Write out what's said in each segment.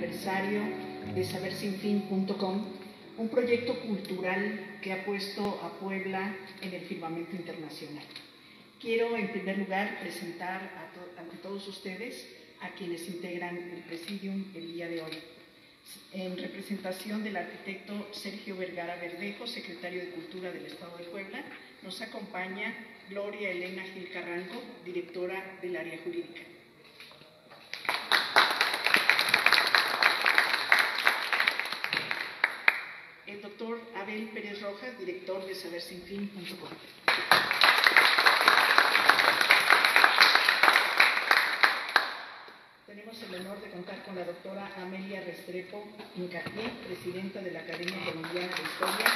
aniversario de sabersinfin.com, un proyecto cultural que ha puesto a Puebla en el firmamento internacional. Quiero en primer lugar presentar ante todos ustedes a quienes integran el Presidium el día de hoy. En representación del arquitecto Sergio Vergara Verdejo, secretario de Cultura del Estado de Puebla, nos acompaña Gloria Elena Gil Carranco, directora del área jurídica. El doctor Abel Pérez Rojas, director de sabersinfin.com. Tenemos el honor de contar con la doctora Amelia Restrepo Incapié, presidenta de la Academia Colombiana de Historia.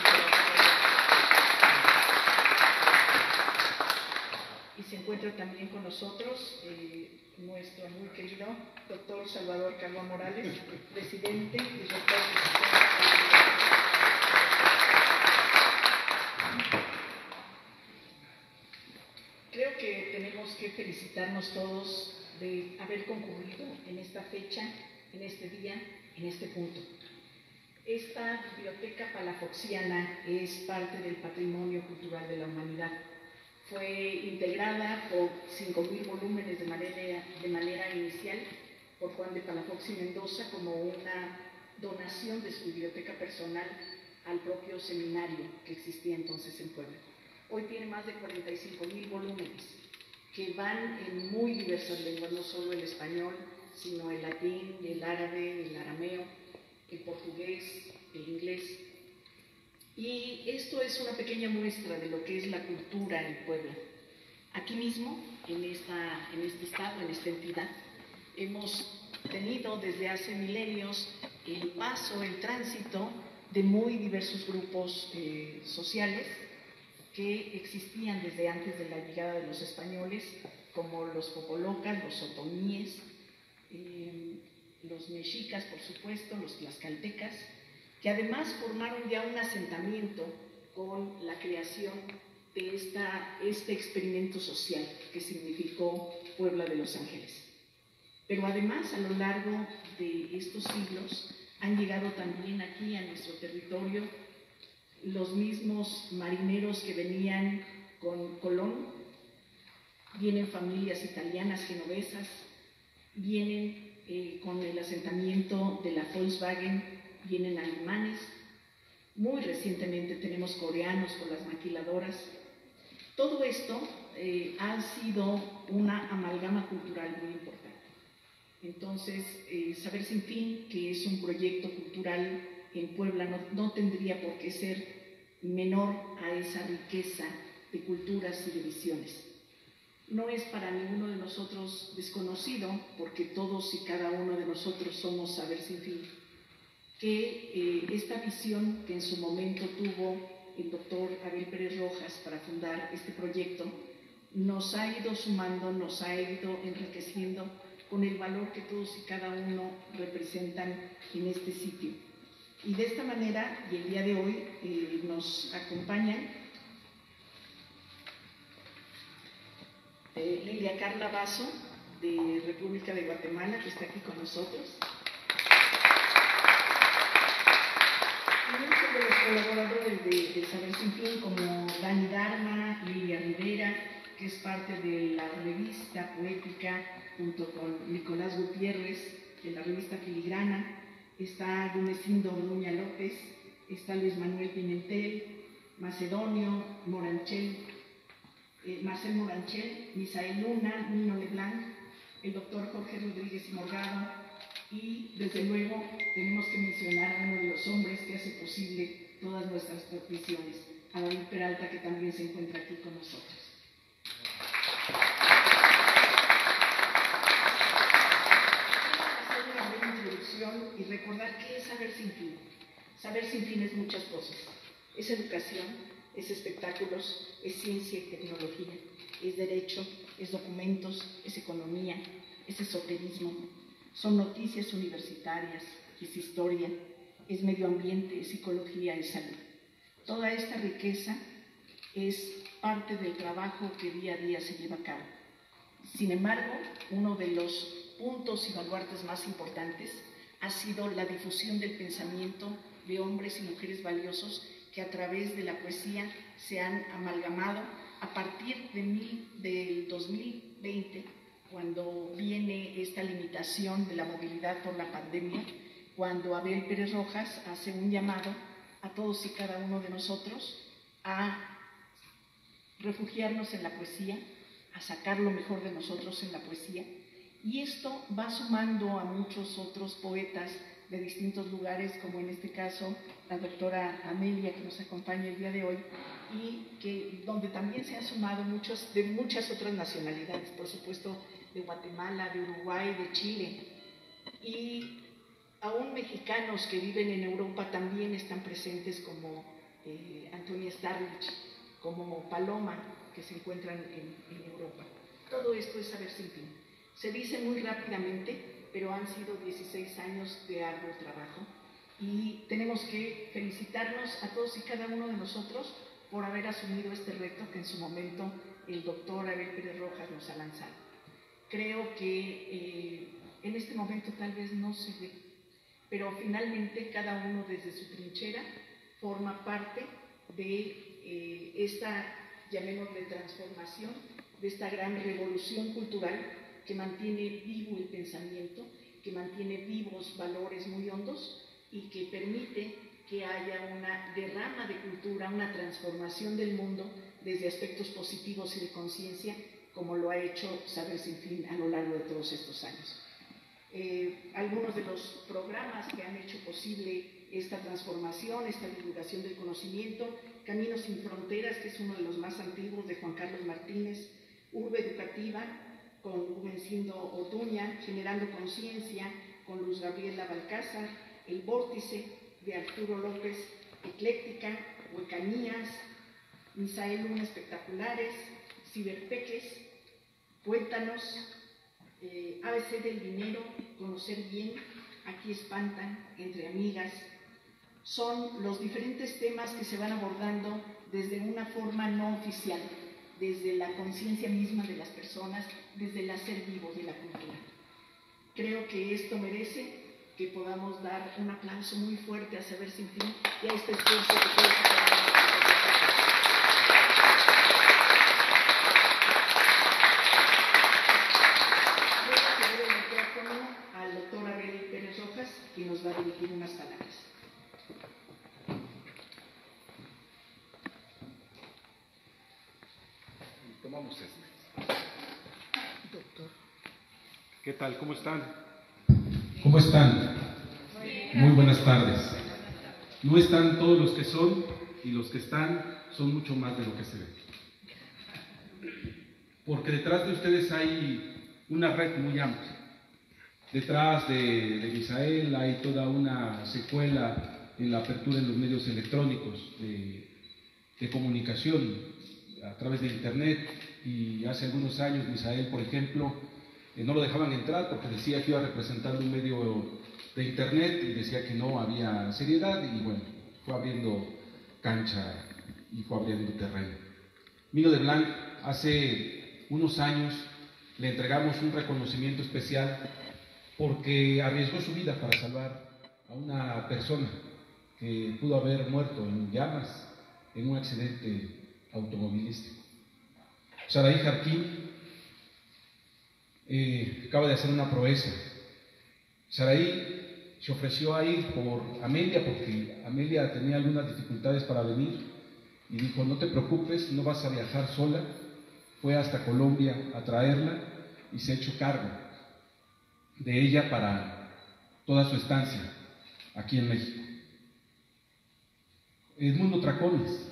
Y se encuentra también con nosotros nuestro muy querido doctor Salvador Calvo Morales, presidente y rector del Sistema. Creo que tenemos que felicitarnos todos de haber concurrido en esta fecha, en este día, en este punto. Esta biblioteca palafoxiana es parte del patrimonio cultural de la humanidad. Fue integrada por 5.000 volúmenes de manera inicial por Juan de Palafox y Mendoza como una donación de su biblioteca personal al propio seminario que existía entonces en Puebla. Hoy tiene más de 45.000 volúmenes que van en muy diversas lenguas, no solo el español, sino el latín, el árabe, el arameo, el portugués, el inglés. Y esto es una pequeña muestra de lo que es la cultura en Puebla. Aquí mismo, en este estado, en esta entidad, hemos tenido desde hace milenios el paso, el tránsito de muy diversos grupos sociales que existían desde antes de la llegada de los españoles, como los popolocas, los otomíes, los mexicas, por supuesto, los tlaxcaltecas, que además formaron ya un asentamiento con la creación de este experimento social que significó Puebla de Los Ángeles. Pero además, a lo largo de estos siglos, han llegado también aquí a nuestro territorio los mismos marineros que venían con Colón, vienen familias italianas, genovesas, vienen con el asentamiento de la Volkswagen, vienen alemanes, muy recientemente tenemos coreanos con las maquiladoras. Todo esto ha sido una amalgama cultural muy importante. Entonces, Saber Sin Fin, que es un proyecto cultural en Puebla, no tendría por qué ser menor a esa riqueza de culturas y de visiones. No es para ninguno de nosotros desconocido, porque todos y cada uno de nosotros somos Saber Sin Fin, que esta visión que en su momento tuvo el doctor Abel Pérez Rojas para fundar este proyecto, nos ha ido sumando, nos ha ido enriqueciendo con el valor que todos y cada uno representan en este sitio. Y de esta manera, y el día de hoy, nos acompañan Lilia Carla Basso, de República de Guatemala, que está aquí con nosotros. Y muchos de los colaboradores de Saber Sin Fin, como Dani Dharma, Lilia Rivera, que es parte de la revista poética, junto con Nicolás Gutiérrez, de la revista Filigrana. Está Gumecindo Orduña López, está Luis Manuel Pimentel, Macedonio Moranchel, Marcel Moranchel, Misael Luna, Nino Leblanc, el doctor Jorge Rodríguez Morgado, y desde luego tenemos que mencionar a uno de los hombres que hace posible todas nuestras transmisiones, a David Peralta, que también se encuentra aquí con nosotros. Y recordar qué es Saber Sin Fin. Saber Sin Fin es muchas cosas. Es educación, es espectáculos, es ciencia y tecnología, es derecho, es documentos, es economía, es esoterismo, son noticias universitarias, es historia, es medio ambiente, es psicología, es salud. Toda esta riqueza es parte del trabajo que día a día se lleva a cabo. Sin embargo, uno de los puntos y baluartes más importantes ha sido la difusión del pensamiento de hombres y mujeres valiosos que a través de la poesía se han amalgamado a partir del 2020, cuando viene esta limitación de la movilidad por la pandemia, cuando Abel Pérez Rojas hace un llamado a todos y cada uno de nosotros a refugiarnos en la poesía, a sacar lo mejor de nosotros en la poesía, y esto va sumando a muchos otros poetas de distintos lugares, como en este caso la doctora Amelia, que nos acompaña el día de hoy, y donde también se han sumado muchos de muchas otras nacionalidades, por supuesto de Guatemala, de Uruguay, de Chile, y aún mexicanos que viven en Europa también están presentes, como Antonia Starlich, como Paloma, que se encuentran en Europa. Todo esto es Saber Sin Fin. Se dice muy rápidamente, pero han sido 16 años de arduo trabajo y tenemos que felicitarnos a todos y cada uno de nosotros por haber asumido este reto que en su momento el doctor Abel Pérez Rojas nos ha lanzado. Creo que en este momento tal vez no se ve, pero finalmente cada uno desde su trinchera forma parte de esta, llamémosle, transformación, de esta gran revolución cultural que mantiene vivo el pensamiento, que mantiene vivos valores muy hondos y que permite que haya una derrama de cultura, una transformación del mundo desde aspectos positivos y de conciencia, como lo ha hecho Saber Sin Fin a lo largo de todos estos años. Algunos de los programas que han hecho posible esta transformación, esta divulgación del conocimiento: Caminos Sin Fronteras, que es uno de los más antiguos, de Juan Carlos Martínez; Urbe Educativa, con Rubencindo Orduña; Generando Conciencia, con Luz Gabriela Balcázar; El Vórtice, de Arturo López; Ecléctica, Huecanías; Misael Luna Espectaculares; Ciberpeques, Cuéntanos; ABC del Dinero, Conocer Bien, Aquí Espantan, Entre Amigas. Son los diferentes temas que se van abordando desde una forma no oficial, desde la conciencia misma de las personas, desde el hacer vivo de la cultura. Creo que esto merece que podamos dar un aplauso muy fuerte a Saber Sin Fin y a este esfuerzo que todos al doctor Abel Pérez Rojas, que nos va a dirigir unas palabras. Tomamos doctor. ¿Qué tal? ¿Cómo están? ¿Cómo están? Muy buenas tardes. No están todos los que son, y los que están son mucho más de lo que se ve. Porque detrás de ustedes hay una red muy amplia. Detrás de Misael hay toda una secuela en la apertura en los medios electrónicos de comunicación a través de internet, y hace algunos años Misael, por ejemplo, no lo dejaban entrar porque decía que iba representando un medio de internet y decía que no había seriedad, y bueno, fue abriendo cancha y fue abriendo terreno. Milo de Blanc, hace unos años le entregamos un reconocimiento especial porque arriesgó su vida para salvar a una persona que pudo haber muerto en llamas en un accidente automovilístico. Saraí Jarquín acaba de hacer una proeza. Saraí se ofreció a ir por Amelia, porque Amelia tenía algunas dificultades para venir, y dijo: no te preocupes, no vas a viajar sola. Fue hasta Colombia a traerla y se ha hecho cargo de ella para toda su estancia aquí en México. Edmundo Tracones,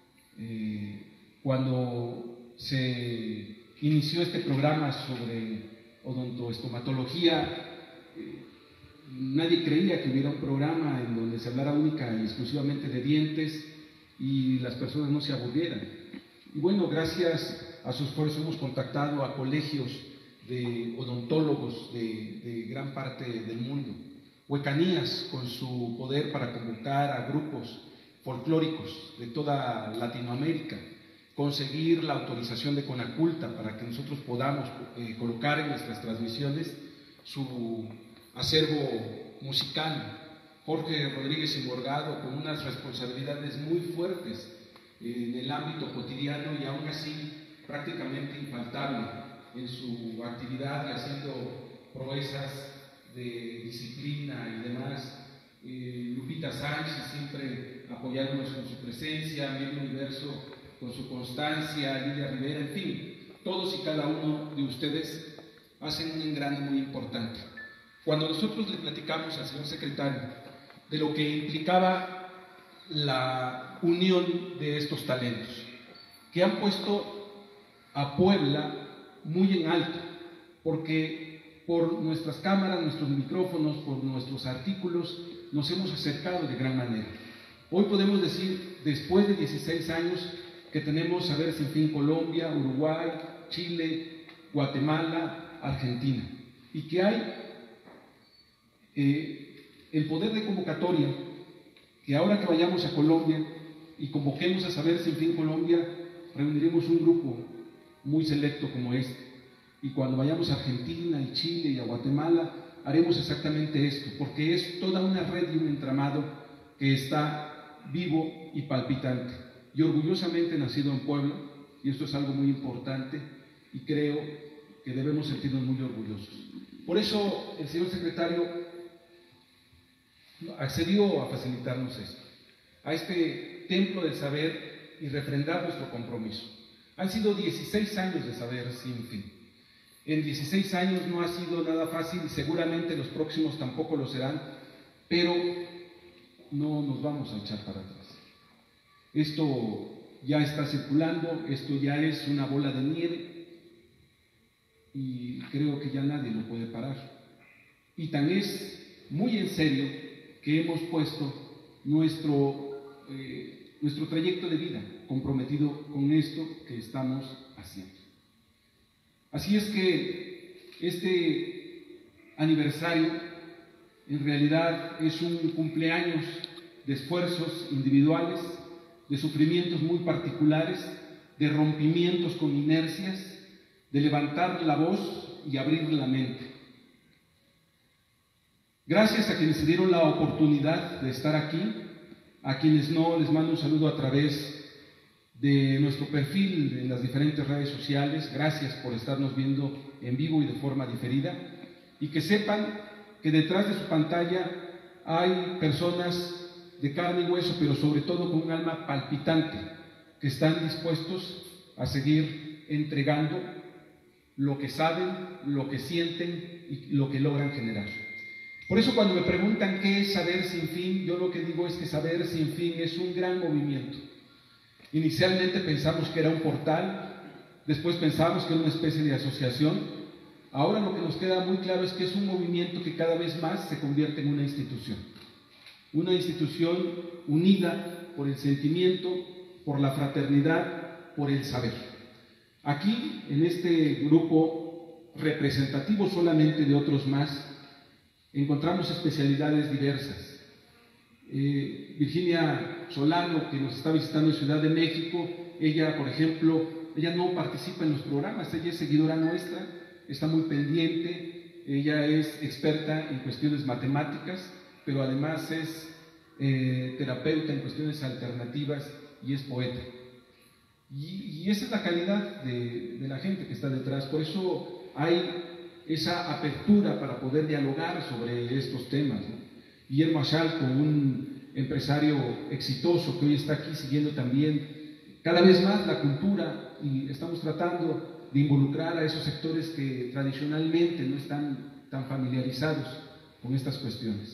cuando se inició este programa sobre odontoestomatología, nadie creía que hubiera un programa en donde se hablara única y exclusivamente de dientes y las personas no se aburrieran. Y bueno, gracias a su esfuerzo hemos contactado a colegios de odontólogos de gran parte del mundo. Huecanías, con su poder para convocar a grupos folclóricos de toda Latinoamérica, conseguir la autorización de Conaculta para que nosotros podamos colocar en nuestras transmisiones su acervo musical, Jorge Rodríguez Emborgado, con unas responsabilidades muy fuertes en el ámbito cotidiano y aún así prácticamente infaltable en su actividad y haciendo proezas de disciplina y demás. Lupita Sánchez siempre apoyándonos con su presencia, Miguel Universo con su constancia, Lidia Rivera, en fin, todos y cada uno de ustedes hacen un engrane muy importante. Cuando nosotros le platicamos al señor secretario de lo que implicaba la unión de estos talentos, que han puesto a Puebla muy en alto, porque por nuestras cámaras, nuestros micrófonos, por nuestros artículos, nos hemos acercado de gran manera. Hoy podemos decir, después de 16 años, que tenemos Saber Sin Fin Colombia, Uruguay, Chile, Guatemala, Argentina, y que hay el poder de convocatoria, que ahora que vayamos a Colombia y convoquemos a Saber Sin Fin Colombia, reuniremos un grupo muy selecto como este, y cuando vayamos a Argentina y Chile y a Guatemala, haremos exactamente esto, porque es toda una red y un entramado que está vivo y palpitante, y orgullosamente nacido en Puebla, y esto es algo muy importante, y creo que debemos sentirnos muy orgullosos. Por eso el señor secretario accedió a facilitarnos esto, a este templo del saber y refrendar nuestro compromiso. Han sido 16 años de Saber Sin Fin. En 16 años no ha sido nada fácil y seguramente los próximos tampoco lo serán, pero no nos vamos a echar para atrás. Esto ya está circulando, esto ya es una bola de nieve y creo que ya nadie lo puede parar. Y tan es muy en serio que hemos puesto nuestro trayecto de vida comprometido con esto que estamos haciendo. Así es que este aniversario en realidad es un cumpleaños de esfuerzos individuales, de sufrimientos muy particulares, de rompimientos con inercias, de levantar la voz y abrir la mente. Gracias a quienes se dieron la oportunidad de estar aquí, a quienes no, les mando un saludo a través de nuestro perfil en las diferentes redes sociales. Gracias por estarnos viendo en vivo y de forma diferida, y que sepan que detrás de su pantalla hay personas de carne y hueso, pero sobre todo con un alma palpitante, que están dispuestos a seguir entregando lo que saben, lo que sienten y lo que logran generar. Por eso cuando me preguntan qué es Saber Sin Fin, yo lo que digo es que Saber Sin Fin es un gran movimiento. Inicialmente pensamos que era un portal, después pensamos que era una especie de asociación. Ahora lo que nos queda muy claro es que es un movimiento que cada vez más se convierte en una institución unida por el sentimiento, por la fraternidad, por el saber. Aquí, en este grupo representativo solamente de otros más, encontramos especialidades diversas. Virginia Solano, que nos está visitando en Ciudad de México, ella, por ejemplo, ella no participa en los programas, ella es seguidora nuestra, está muy pendiente, ella es experta en cuestiones matemáticas, pero además es terapeuta en cuestiones alternativas y es poeta. Y esa es la calidad de la gente que está detrás, por eso hay esa apertura para poder dialogar sobre estos temas, ¿no? Guillermo Achalco, un empresario exitoso que hoy está aquí siguiendo también cada vez más la cultura, y estamos tratando de involucrar a esos sectores que tradicionalmente no están tan familiarizados con estas cuestiones.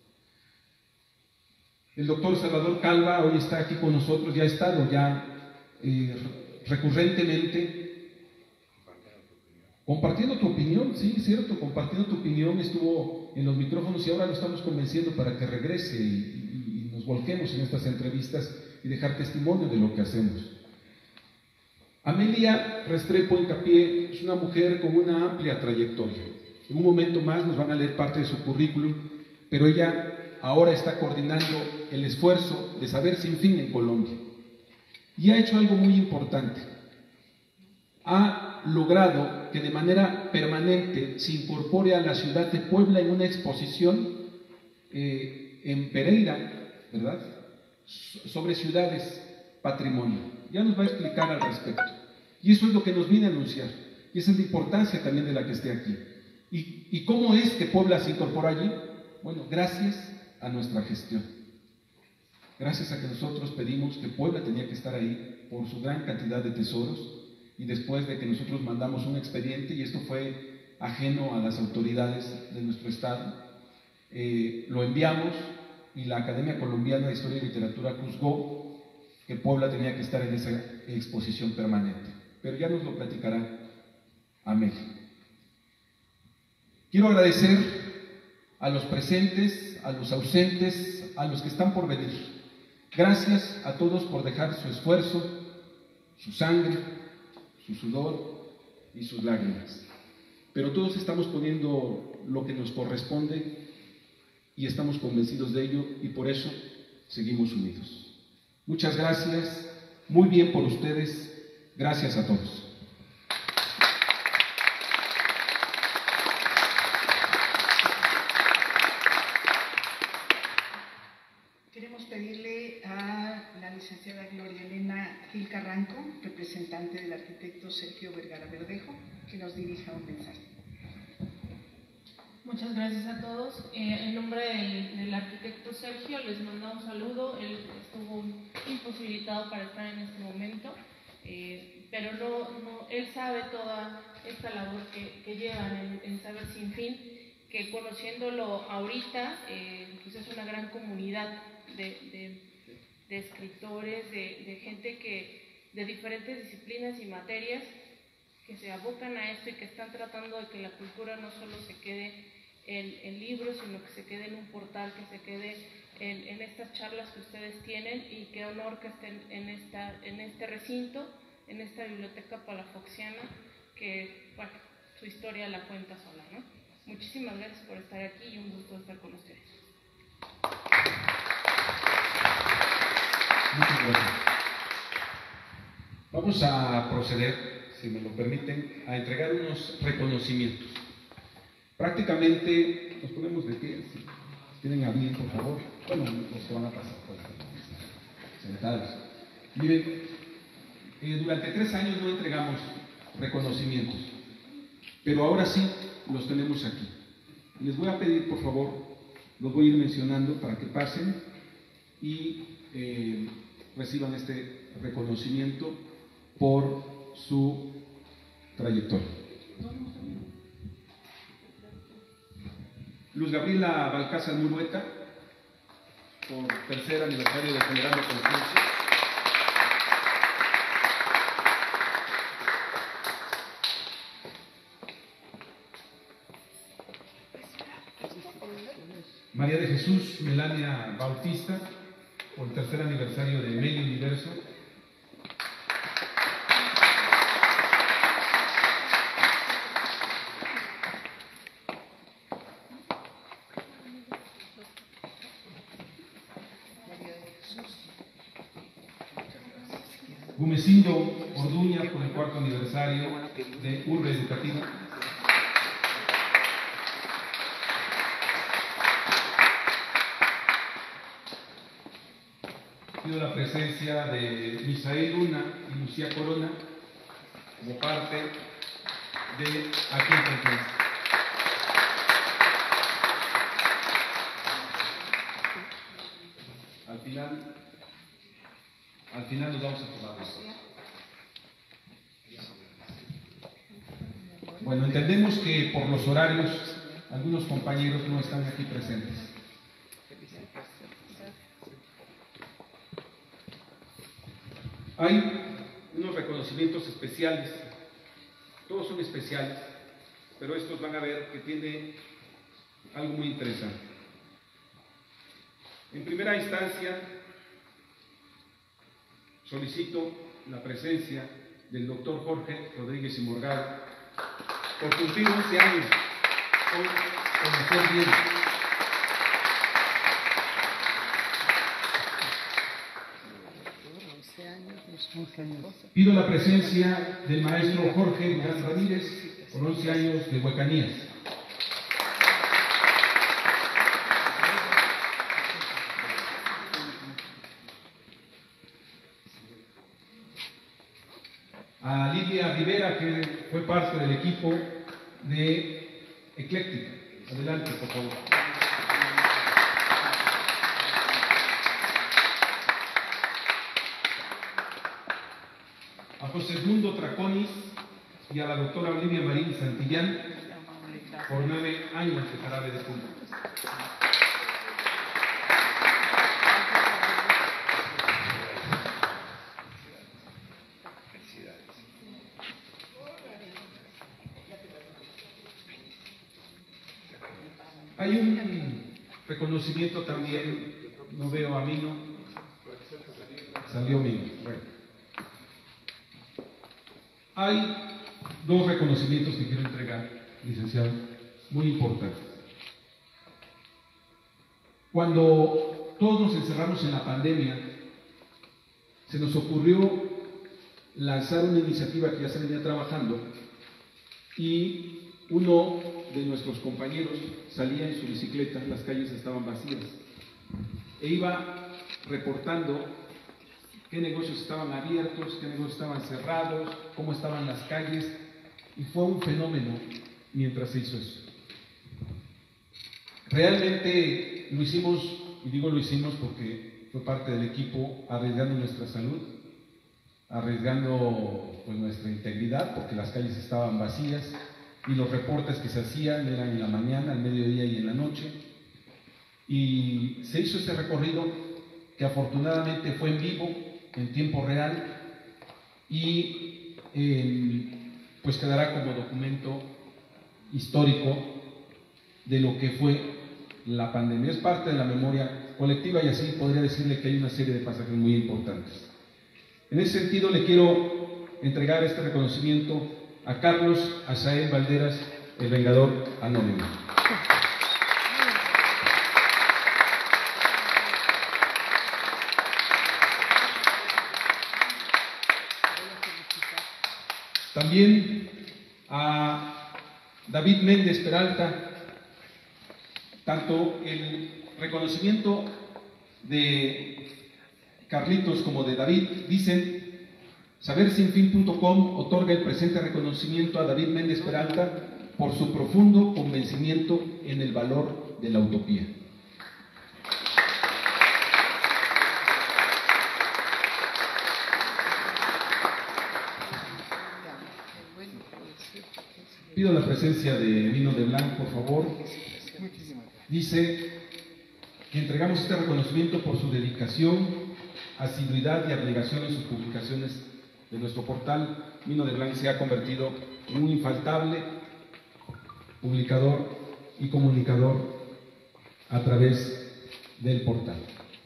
El doctor Salvador Calva hoy está aquí con nosotros, ya ha estado recurrentemente compartiendo tu opinión, sí, cierto, compartiendo tu opinión, estuvo en los micrófonos y ahora lo estamos convenciendo para que regrese y nos volquemos en estas entrevistas y dejar testimonio de lo que hacemos. Amelia Restrepo Hincapié es una mujer con una amplia trayectoria. En un momento más nos van a leer parte de su currículum, pero ella ahora está coordinando el esfuerzo de Saber Sin Fin en Colombia. Y ha hecho algo muy importante. Ha logrado que de manera permanente se incorpore a la ciudad de Puebla en una exposición en Pereira, ¿verdad? Sobre ciudades, patrimonio. Ya nos va a explicar al respecto. Y eso es lo que nos viene a anunciar. Y esa es la importancia también de la que esté aquí. ¿Y cómo es que Puebla se incorpora allí? Bueno, gracias a nuestra gestión. Gracias a que nosotros pedimos que Puebla tenía que estar ahí por su gran cantidad de tesoros, y después de que nosotros mandamos un expediente, y esto fue ajeno a las autoridades de nuestro estado, lo enviamos, y la Academia Colombiana de Historia y Literatura juzgó que Puebla tenía que estar en esa exposición permanente. Pero ya nos lo platicará Amelia. Quiero agradecer a los presentes, a los ausentes, a los que están por venir. Gracias a todos por dejar su esfuerzo, su sangre, su sudor y sus lágrimas. Pero todos estamos poniendo lo que nos corresponde y estamos convencidos de ello, y por eso seguimos unidos. Muchas gracias, muy bien por ustedes, gracias a todos. Queremos pedirle a la licenciada Gloria Elena Gil Carranco, representante del arquitecto Sergio Vergara Verdejo, que nos dirija un mensaje. Muchas gracias a todos. En nombre del arquitecto Sergio les mando un saludo. Él estuvo imposibilitado para estar en este momento, pero él sabe toda esta labor que llevan en Saber Sin Fin, que conociéndolo ahorita, pues es una gran comunidad de escritores, de gente de diferentes disciplinas y materias que se abocan a esto y que están tratando de que la cultura no solo se quede en libros, sino que se quede en un portal, que se quede en estas charlas que ustedes tienen, y qué honor que estén en este recinto, en esta biblioteca palafoxiana, que bueno, su historia la cuenta sola, ¿no? Muchísimas gracias por estar aquí y un gusto estar con ustedes. Muchas gracias. Vamos a proceder, si me lo permiten, a entregar unos reconocimientos. Prácticamente, nos ponemos de pie, si tienen a bien, por favor. Bueno, los que van a pasar, pues, sentados. Miren, durante 3 años no entregamos reconocimientos, pero ahora sí los tenemos aquí. Les voy a pedir, por favor, los voy a ir mencionando para que pasen y reciban este reconocimiento por su trayectoria. Luz Gabriela Balcázar Murueta, por 3er aniversario de Generando Conciencia. María de Jesús Melania Bautista, por el 3er aniversario de Medio Universo. Gumecindo Orduña, por el 4º aniversario de Urbe Educativa. Pido la presencia de Misael Luna y Lucía Corona como parte de Aquí en Confianza. Al final nos vamos a tomar eso. Bueno, entendemos que por los horarios algunos compañeros no están aquí presentes. Hay unos reconocimientos especiales, todos son especiales, pero estos van a ver que tiene algo muy interesante. En primera instancia, solicito la presencia del doctor Jorge Rodríguez y Morgado por cumplir 11 años con Conocer Bien. Pido la presencia del maestro Jorge Durán Ramírez por 11 años de Huecanías. a Lidia Rivera, que fue parte del equipo de Ecléctica. Adelante, por favor. A José Edmundo Traconis y a la doctora Olivia Marín Santillán por 9 años de jarabe de punta. Hay un reconocimiento también, no veo a Mino, salió Mino. Bueno. Hay 2 reconocimientos que quiero entregar, licenciado, muy importantes. Cuando todos nos encerramos en la pandemia, se nos ocurrió lanzar una iniciativa que ya se venía trabajando y uno de nuestros compañeros salía en su bicicleta, las calles estaban vacías, e iba reportando qué negocios estaban abiertos, qué negocios estaban cerrados, cómo estaban las calles, y fue un fenómeno mientras se hizo eso. Realmente lo hicimos, y digo lo hicimos porque fue parte del equipo, arriesgando nuestra salud, arriesgando pues nuestra integridad, porque las calles estaban vacías, y los reportes que se hacían eran en la mañana, al mediodía y en la noche, y se hizo ese recorrido que afortunadamente fue en vivo, en tiempo real, y pues quedará como documento histórico de lo que fue la pandemia. Es parte de la memoria colectiva y así podría decirle que hay una serie de pasajes muy importantes. En ese sentido le quiero entregar este reconocimiento a Carlos Azael Valderas, el Vengador Anónimo. También a David Méndez Peralta, tanto el reconocimiento de Carlitos como de David dicen: sabersinfin.com otorga el presente reconocimiento a David Méndez Peralta por su profundo convencimiento en el valor de la utopía. Pido la presencia de Vino de Blanc, por favor. Dice que entregamos este reconocimiento por su dedicación, asiduidad y abnegación en sus publicaciones de nuestro portal. Vino de Blanc se ha convertido en un infaltable publicador y comunicador a través del portal.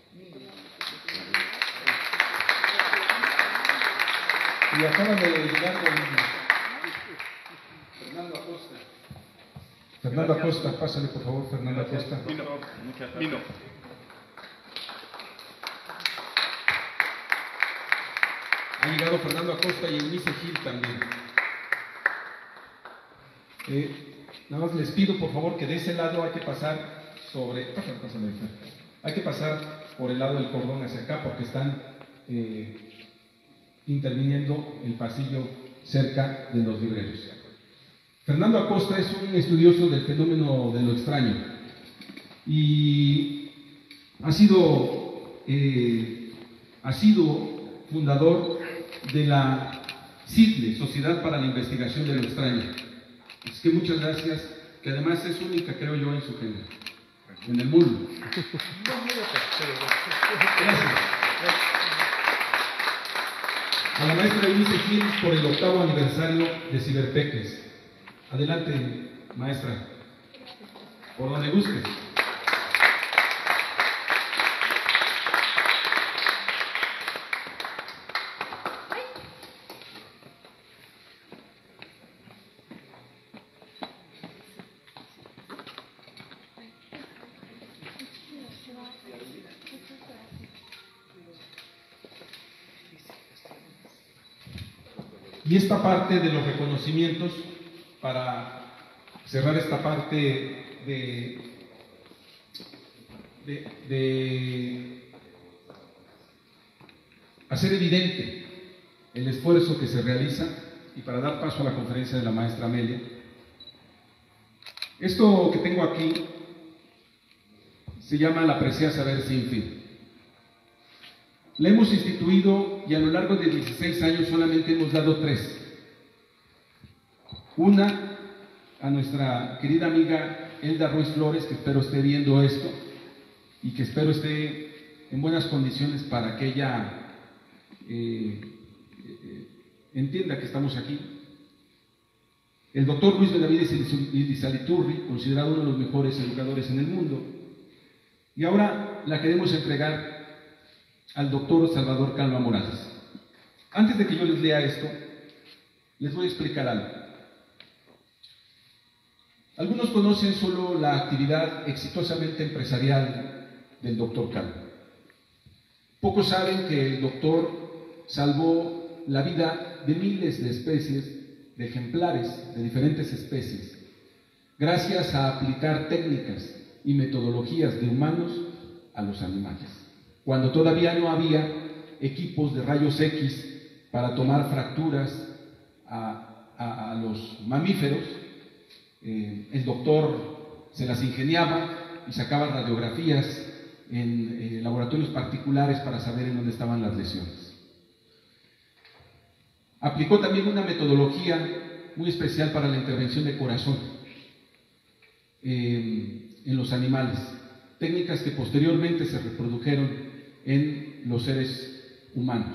Y acaban de llegar con Fernando Acosta. Fernando Acosta, pásale por favor, Fernando Acosta. Vino. Ha llegado Fernando Acosta y Eunice Gil también. Nada más les pido por favor que de ese lado hay que pasar hay que pasar por el lado del cordón hacia acá porque están interviniendo el pasillo cerca de los libreros. Fernando Acosta es un estudioso del fenómeno de lo extraño y ha sido fundador de la SIDLE, Sociedad para la Investigación de lo Extraño. Es que muchas gracias, que además es única, creo yo, en su género, en el mundo. Gracias. A la maestra Eunice Gil por el 8º aniversario de Ciberpeques. Adelante, maestra, por donde guste. Y esta parte de los reconocimientos, para cerrar esta parte de hacer evidente el esfuerzo que se realiza y para dar paso a la conferencia de la maestra Amelia. Esto que tengo aquí se llama La presea saber sin fin. La hemos instituido y a lo largo de 16 años solamente hemos dado 3. Una a nuestra querida amiga Elda Ruiz Flores, que espero esté viendo esto y que espero esté en buenas condiciones para que ella entienda que estamos aquí. El doctor Luis Benavides Elizaliturri, considerado uno de los mejores educadores en el mundo. Y ahora la queremos entregar al doctor Salvador Calva Morales. Antes de que yo les lea esto, les voy a explicar algo. Algunos conocen solo la actividad exitosamente empresarial del doctor Calva. Pocos saben que el doctor salvó la vida de miles de especies, de ejemplares de diferentes especies, gracias a aplicar técnicas y metodologías de humanos a los animales, cuando todavía no había equipos de rayos X para tomar fracturas a los mamíferos. El doctor se las ingeniaba y sacaba radiografías en laboratorios particulares para saber en dónde estaban las lesiones. Aplicó también una metodología muy especial para la intervención de corazón en los animales, técnicas que posteriormente se reprodujeron en los seres humanos.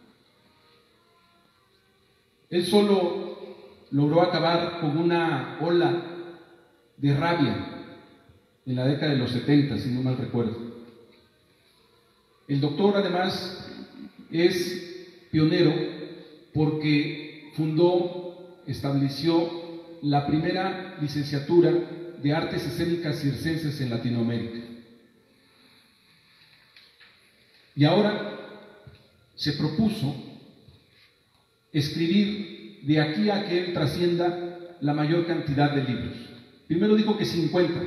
Él solo logró acabar con una ola de rabia en la década de los 70, si no mal recuerdo. El doctor además es pionero porque estableció la primera licenciatura de artes escénicas circenses en Latinoamérica. Y ahora se propuso escribir de aquí a que él trascienda la mayor cantidad de libros. Primero dijo que 50.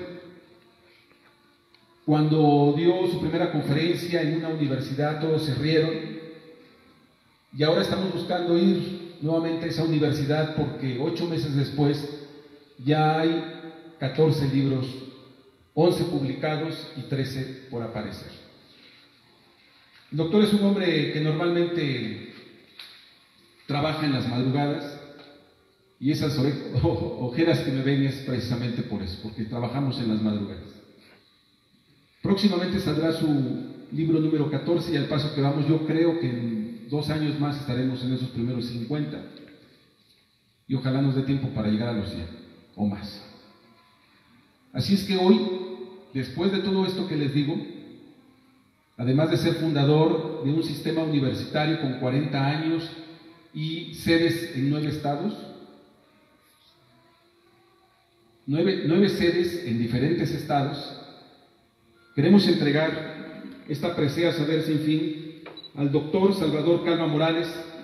Cuando dio su primera conferencia en una universidad, todos se rieron. Y ahora estamos buscando ir nuevamente a esa universidad porque 8 meses después ya hay 14 libros, 11 publicados y 13 por aparecer. El doctor es un hombre que normalmente trabaja en las madrugadas y esas ojeras que me ven es precisamente por eso, porque trabajamos en las madrugadas. Próximamente saldrá su libro número 14 y al paso que vamos yo creo que en 2 años más estaremos en esos primeros 50 y ojalá nos dé tiempo para llegar a los 100 o más. Así es que hoy, después de todo esto que les digo, además de ser fundador de un sistema universitario con 40 años y sedes en 9 estados, 9 sedes en diferentes estados, queremos entregar esta presea saber sin fin al doctor Salvador Calva Morales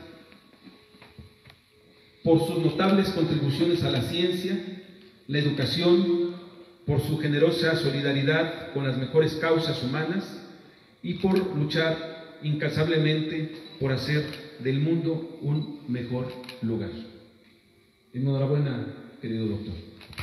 por sus notables contribuciones a la ciencia, la educación, por su generosa solidaridad con las mejores causas humanas y por luchar incansablemente por hacer del mundo un mejor lugar. Enhorabuena, querido doctor.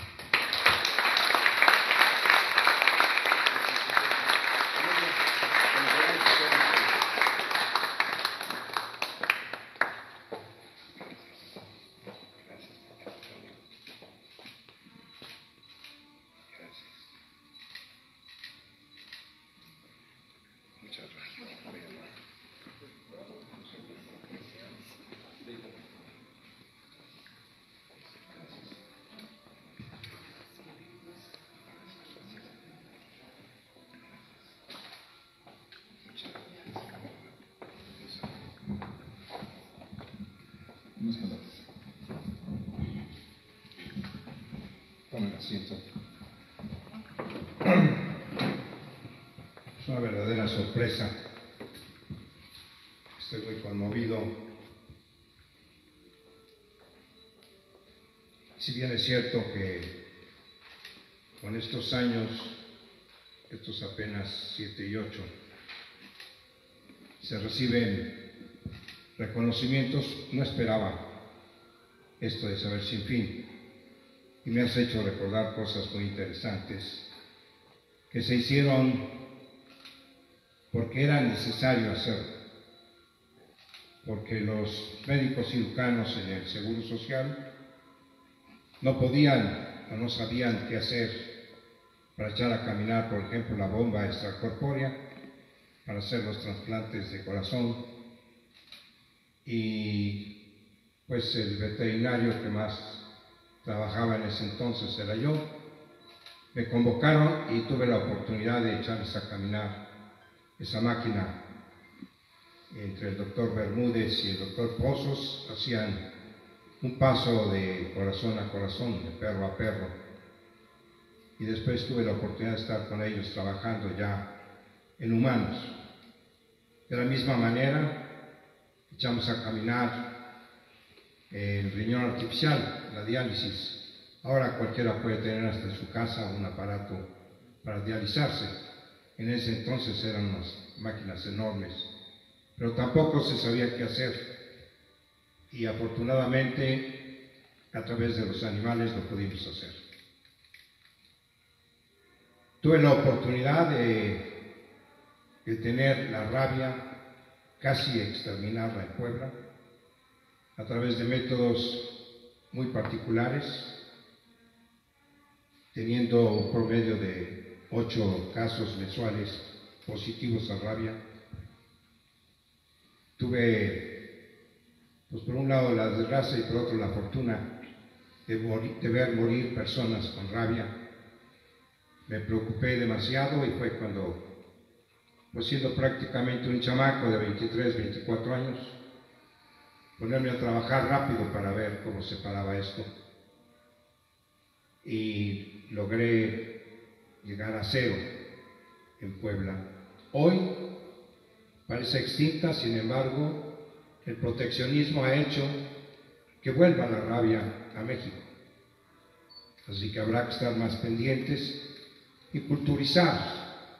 Tomen asiento. Es una verdadera sorpresa. Estoy muy conmovido. Si bien es cierto que con estos años, estos apenas 7 y 8, se reciben reconocimientos, no esperaba esto de Saber Sin Fin. Y me has hecho recordar cosas muy interesantes que se hicieron porque era necesario hacerlo, porque los médicos cirujanos en el Seguro Social no podían o no sabían qué hacer para echar a caminar, por ejemplo, la bomba extracorpórea para hacer los trasplantes de corazón. Y pues el veterinario que más trabajaba en ese entonces era yo. Me convocaron y tuve la oportunidad de echarles a caminar esa máquina. Entre el doctor Bermúdez y el doctor Pozos hacían un paso de corazón a corazón, de perro a perro. Y después tuve la oportunidad de estar con ellos trabajando ya en humanos. De la misma manera, echamos a caminar el riñón artificial, la diálisis. Ahora cualquiera puede tener hasta en su casa un aparato para dializarse. En ese entonces eran unas máquinas enormes, pero tampoco se sabía qué hacer. Y afortunadamente, a través de los animales lo pudimos hacer. Tuve la oportunidad de tener la rabia, casi exterminarla en Puebla, a través de métodos muy particulares, teniendo un promedio de 8 casos mensuales positivos a rabia. Tuve, pues por un lado la desgracia y por otro la fortuna de ver morir personas con rabia. Me preocupé demasiado y fue cuando, pues siendo prácticamente un chamaco de 23, 24 años, ponerme a trabajar rápido para ver cómo se paraba esto. Y logré llegar a 0 en Puebla. Hoy parece extinta, sin embargo, el proteccionismo ha hecho que vuelva la rabia a México. Así que habrá que estar más pendientes y culturizar.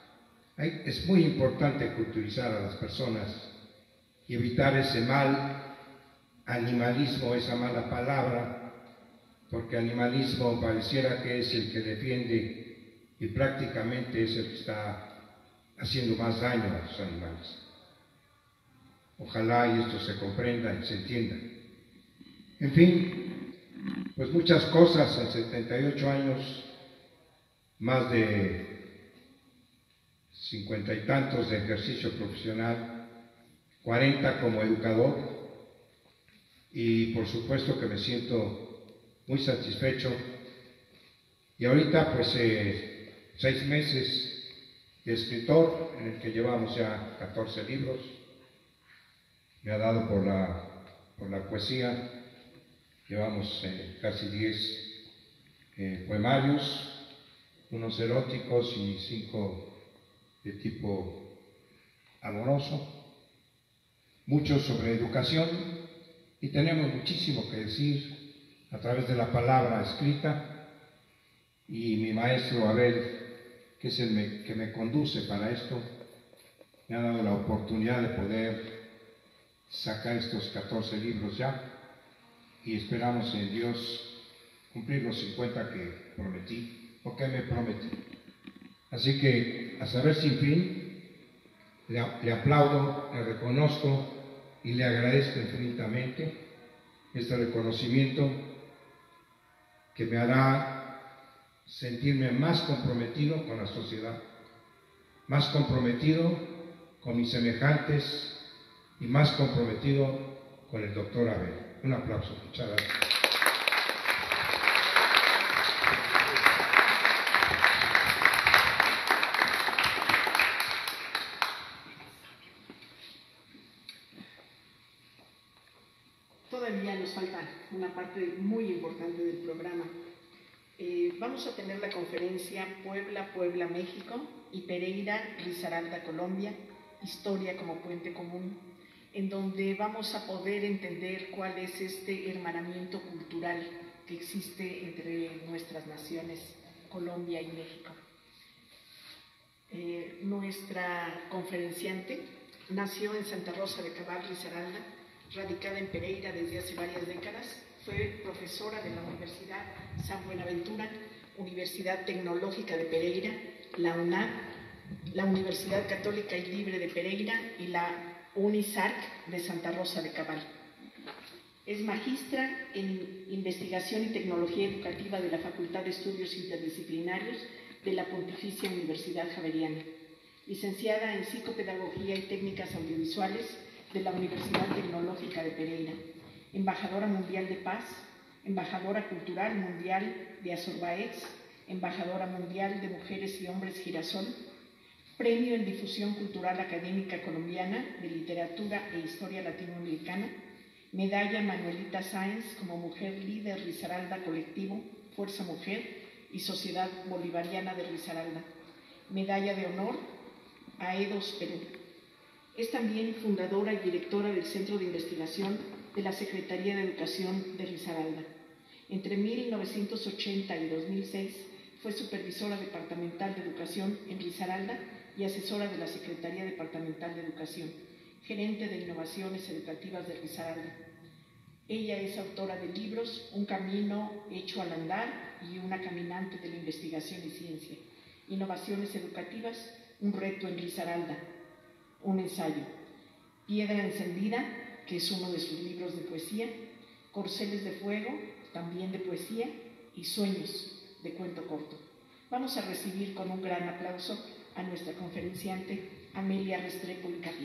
Es muy importante culturizar a las personas y evitar ese mal animalismo, esa mala palabra, porque animalismo pareciera que es el que defiende y prácticamente es el que está haciendo más daño a los animales. Ojalá y esto se comprenda y se entienda. En fin, pues muchas cosas en 78 años, más de 50 y tantos de ejercicio profesional, 40 como educador, y por supuesto que me siento muy satisfecho. Y ahorita pues 6 meses de escritor, en el que llevamos ya 14 libros. Me ha dado por la poesía, llevamos casi 10 poemarios, unos eróticos y 5 de tipo amoroso, muchos sobre educación, y tenemos muchísimo que decir a través de la palabra escrita. Y mi maestro Abel, que es el que me conduce para esto, me ha dado la oportunidad de poder sacar estos 14 libros ya, y esperamos en Dios cumplir los 50 que prometí, o que me prometí. Así que, a Saber Sin Fin, le aplaudo, le reconozco y le agradezco infinitamente este reconocimiento que me hará sentirme más comprometido con la sociedad, más comprometido con mis semejantes y más comprometido con el doctor Abel. Un aplauso. Muchas gracias. Todavía nos falta una parte muy importante del programa. Vamos a tener la conferencia Puebla, Puebla, México y Pereira, Risaralda, Colombia, Historia como Puente Común, en donde vamos a poder entender cuál es este hermanamiento cultural que existe entre nuestras naciones, Colombia y México. Nuestra conferenciante nació en Santa Rosa de Cabal, Risaralda, radicada en Pereira desde hace varias décadas. Fue profesora de la Universidad San Buenaventura, Universidad Tecnológica de Pereira, la UNAD, la Universidad Católica y Libre de Pereira y la UNISARC de Santa Rosa de Cabal. Es magistra en Investigación y Tecnología Educativa de la Facultad de Estudios Interdisciplinarios de la Pontificia Universidad Javeriana, licenciada en Psicopedagogía y Técnicas Audiovisuales de la Universidad Tecnológica de Pereira, embajadora mundial de paz, embajadora cultural mundial de Azorbaez, embajadora mundial de Mujeres y Hombres Girasol, premio en difusión cultural académica colombiana de literatura e historia latinoamericana, medalla Manuelita Sáenz como mujer líder Risaralda Colectivo, Fuerza Mujer y Sociedad Bolivariana de Risaralda, medalla de honor Aedos Perú. Es también fundadora y directora del Centro de Investigación de la Secretaría de Educación de Risaralda. Entre 1980 y 2006 fue supervisora departamental de educación en Risaralda y asesora de la Secretaría Departamental de Educación, gerente de innovaciones educativas de Risaralda. Ella es autora de libros Un camino hecho al andar y Una caminante de la investigación y ciencia, Innovaciones educativas, un reto en Risaralda, un ensayo, Piedra encendida, que es uno de sus libros de poesía, Corceles de fuego, también de poesía, y Sueños, de cuento corto. Vamos a recibir con un gran aplauso a nuestra conferenciante Amelia Restrepo Incapié.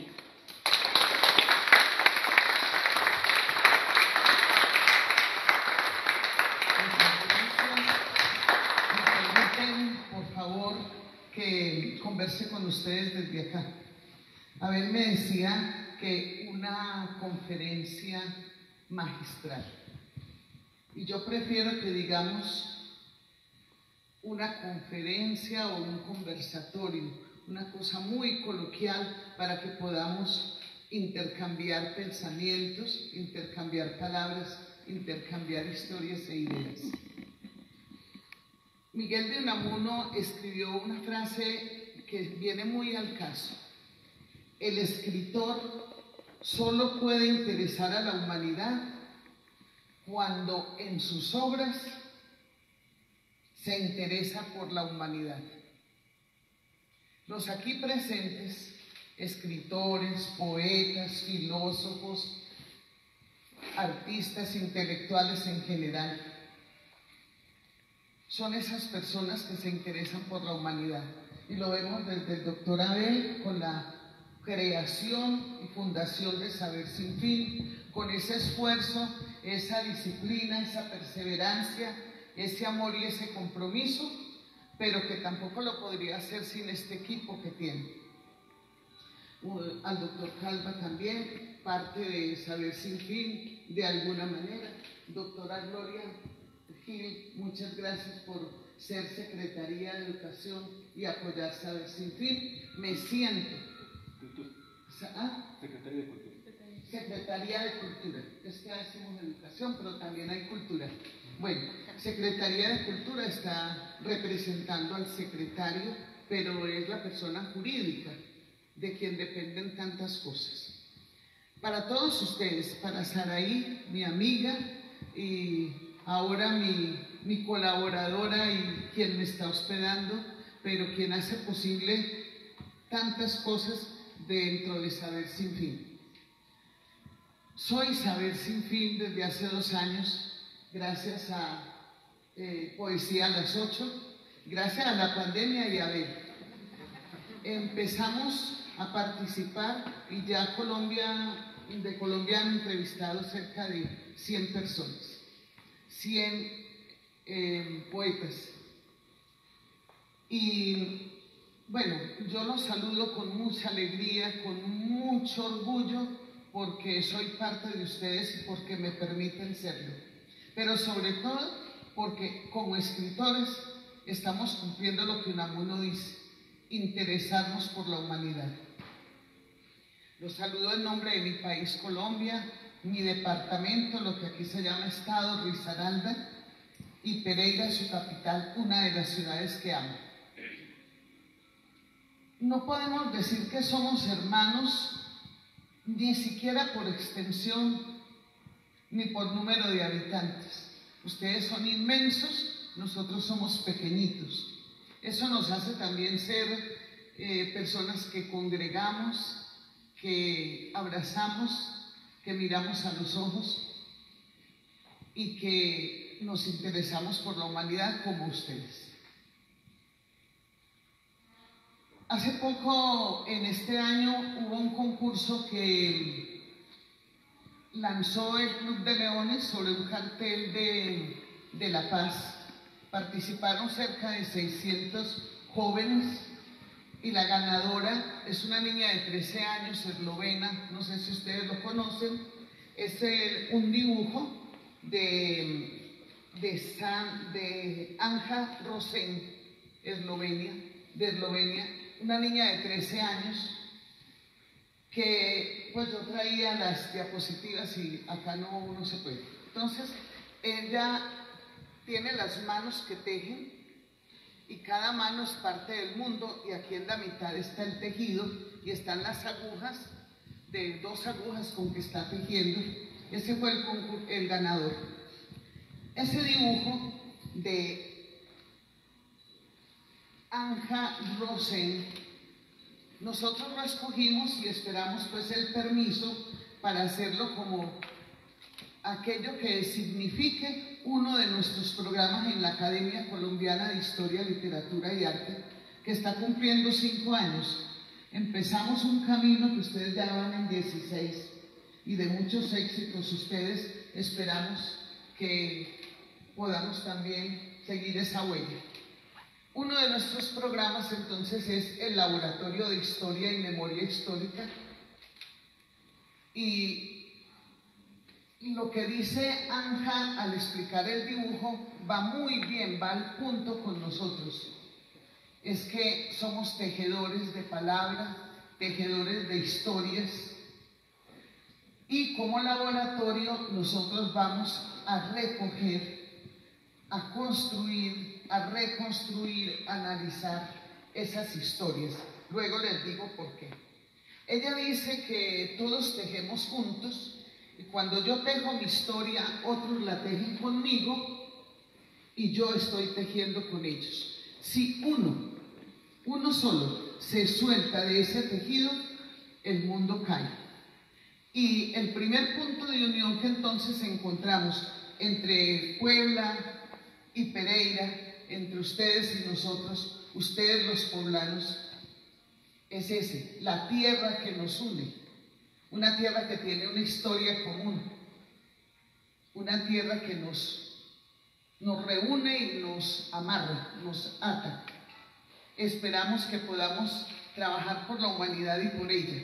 Por favor, que converse con ustedes desde acá. Abel me decía que una conferencia magistral, y yo prefiero que digamos una conferencia o un conversatorio, una cosa muy coloquial para que podamos intercambiar pensamientos, intercambiar palabras, intercambiar historias e ideas. Miguel de Unamuno escribió una frase que viene muy al caso. El escritor solo puede interesar a la humanidad cuando en sus obras se interesa por la humanidad. Los aquí presentes, escritores, poetas, filósofos, artistas, intelectuales en general, son esas personas que se interesan por la humanidad. Y lo vemos desde el doctor Abel con la creación y fundación de Saber Sin Fin, con ese esfuerzo, esa disciplina, esa perseverancia, ese amor y ese compromiso, pero que tampoco lo podría hacer sin este equipo que tiene. Al doctor Calva también, parte de Saber Sin Fin, de alguna manera. Doctora Gloria Gil, muchas gracias por ser Secretaría de Educación y apoyar Saber Sin Fin. Me siento. Secretaría de Cultura. Secretaría de Cultura. Es que hacemos educación, pero también hay cultura. Bueno, Secretaría de Cultura está representando al secretario, pero es la persona jurídica de quien dependen tantas cosas. Para todos ustedes, para Saraí, mi amiga, y ahora mi colaboradora y quien me está hospedando, pero quien hace posible tantas cosas dentro de Saber Sin Fin. Soy Saber Sin Fin desde hace 2 años, gracias a Poesía a las 8, gracias a la pandemia y a Abel. Empezamos a participar y ya de Colombia han entrevistado cerca de 100 personas, 100 poetas. Y bueno, yo los saludo con mucha alegría, con mucho orgullo, porque soy parte de ustedes y porque me permiten serlo. Pero sobre todo porque como escritores estamos cumpliendo lo que Unamuno dice, interesarnos por la humanidad. Los saludo en nombre de mi país, Colombia, mi departamento, lo que aquí se llama Estado, Risaralda, y Pereira, su capital, una de las ciudades que amo. No podemos decir que somos hermanos ni siquiera por extensión ni por número de habitantes. Ustedes son inmensos, nosotros somos pequeñitos. Eso nos hace también ser personas que congregamos, que abrazamos, que miramos a los ojos y que nos interesamos por la humanidad como ustedes. Hace poco, en este año, hubo un concurso que lanzó el Club de Leones sobre un cartel de La Paz. Participaron cerca de 600 jóvenes y la ganadora es una niña de 13 años, eslovena, no sé si ustedes lo conocen. Es un dibujo de Anja Rosen, de Eslovenia, una niña de 13 años, que pues yo traía las diapositivas y acá no se puede. Entonces, ella tiene las manos que tejen y cada mano es parte del mundo, y aquí en la mitad está el tejido y están las agujas, de 2 agujas con que está tejiendo. Ese fue el ganador. Ese dibujo de Anja Rosen, nosotros lo escogimos y esperamos pues el permiso para hacerlo como aquello que signifique uno de nuestros programas en la Academia Colombiana de Historia, Literatura y Arte, que está cumpliendo 5 años. Empezamos un camino que ustedes ya van en 16 y de muchos éxitos. Ustedes esperamos que podamos también seguir esa huella. Uno de nuestros programas entonces es el Laboratorio de Historia y Memoria Histórica, y lo que dice Anja al explicar el dibujo va muy bien, va al punto con nosotros. Es que somos tejedores de palabra, tejedores de historias, y como laboratorio nosotros vamos a recoger, a construir, a reconstruir, a analizar esas historias. Luego les digo por qué. Ella dice que todos tejemos juntos, y cuando yo tejo mi historia, otros la tejen conmigo y yo estoy tejiendo con ellos. Si uno solo se suelta de ese tejido, el mundo cae. Y el primer punto de unión que entonces encontramos entre Puebla y Pereira, entre ustedes y nosotros, ustedes los poblanos, es ese, la tierra que nos une, una tierra que tiene una historia común, una tierra que nos reúne y nos amarra, nos ata. Esperamos que podamos trabajar por la humanidad y por ella.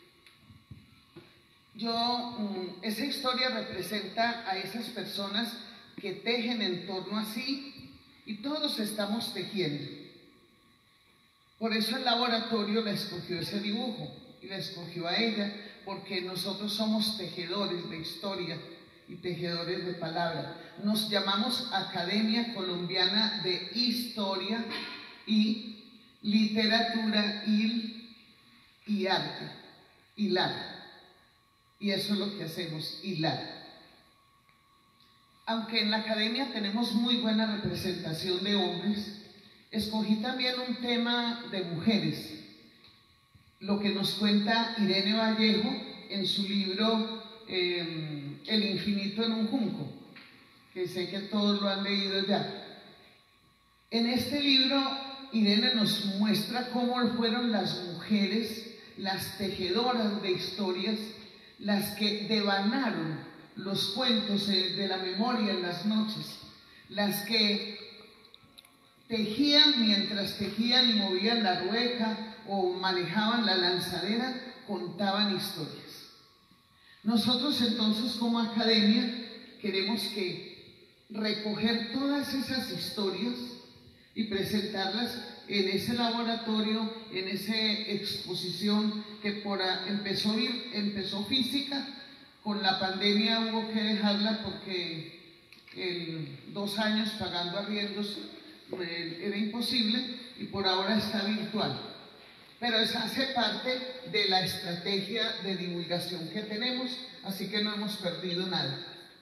Esa historia representa a esas personas que tejen en torno a sí, y todos estamos tejiendo. Por eso el laboratorio la escogió ese dibujo y la escogió a ella, porque nosotros somos tejedores de historia y tejedores de palabra. Nos llamamos Academia Colombiana de Historia y Literatura y Arte, hilar. Y eso es lo que hacemos, hilar. Aunque en la academia tenemos muy buena representación de hombres, escogí también un tema de mujeres, lo que nos cuenta Irene Vallejo en su libro El infinito en un junco, que sé que todos lo han leído ya. En este libro, Irene nos muestra cómo fueron las mujeres, las tejedoras de historias, las que devanaron los cuentos de la memoria en las noches, las que tejían mientras tejían y movían la rueca o manejaban la lanzadera, contaban historias. Nosotros entonces como academia queremos recoger todas esas historias y presentarlas en ese laboratorio, en esa exposición que empezó física. Con la pandemia hubo que dejarla porque en 2 años pagando arriendos era imposible, y por ahora está virtual. pero eso hace parte de la estrategia de divulgación que tenemos, así que no hemos perdido nada.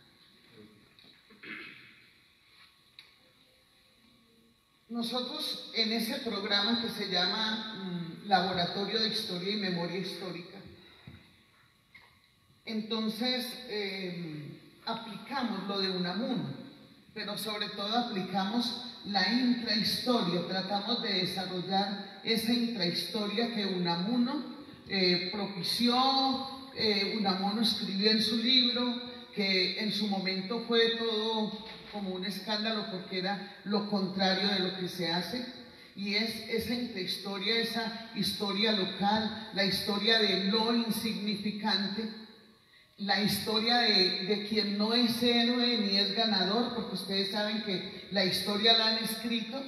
Nosotros en ese programa que se llama Laboratorio de Historia y Memoria Histórica, entonces aplicamos lo de Unamuno, pero sobre todo aplicamos la intrahistoria, tratamos de desarrollar esa intrahistoria que Unamuno propició, Unamuno escribió en su libro, que en su momento fue todo como un escándalo porque era lo contrario de lo que se hace, y es esa intrahistoria, esa historia local, la historia de lo insignificante, la historia de quien no es héroe ni es ganador, porque ustedes saben que la historia la han escrito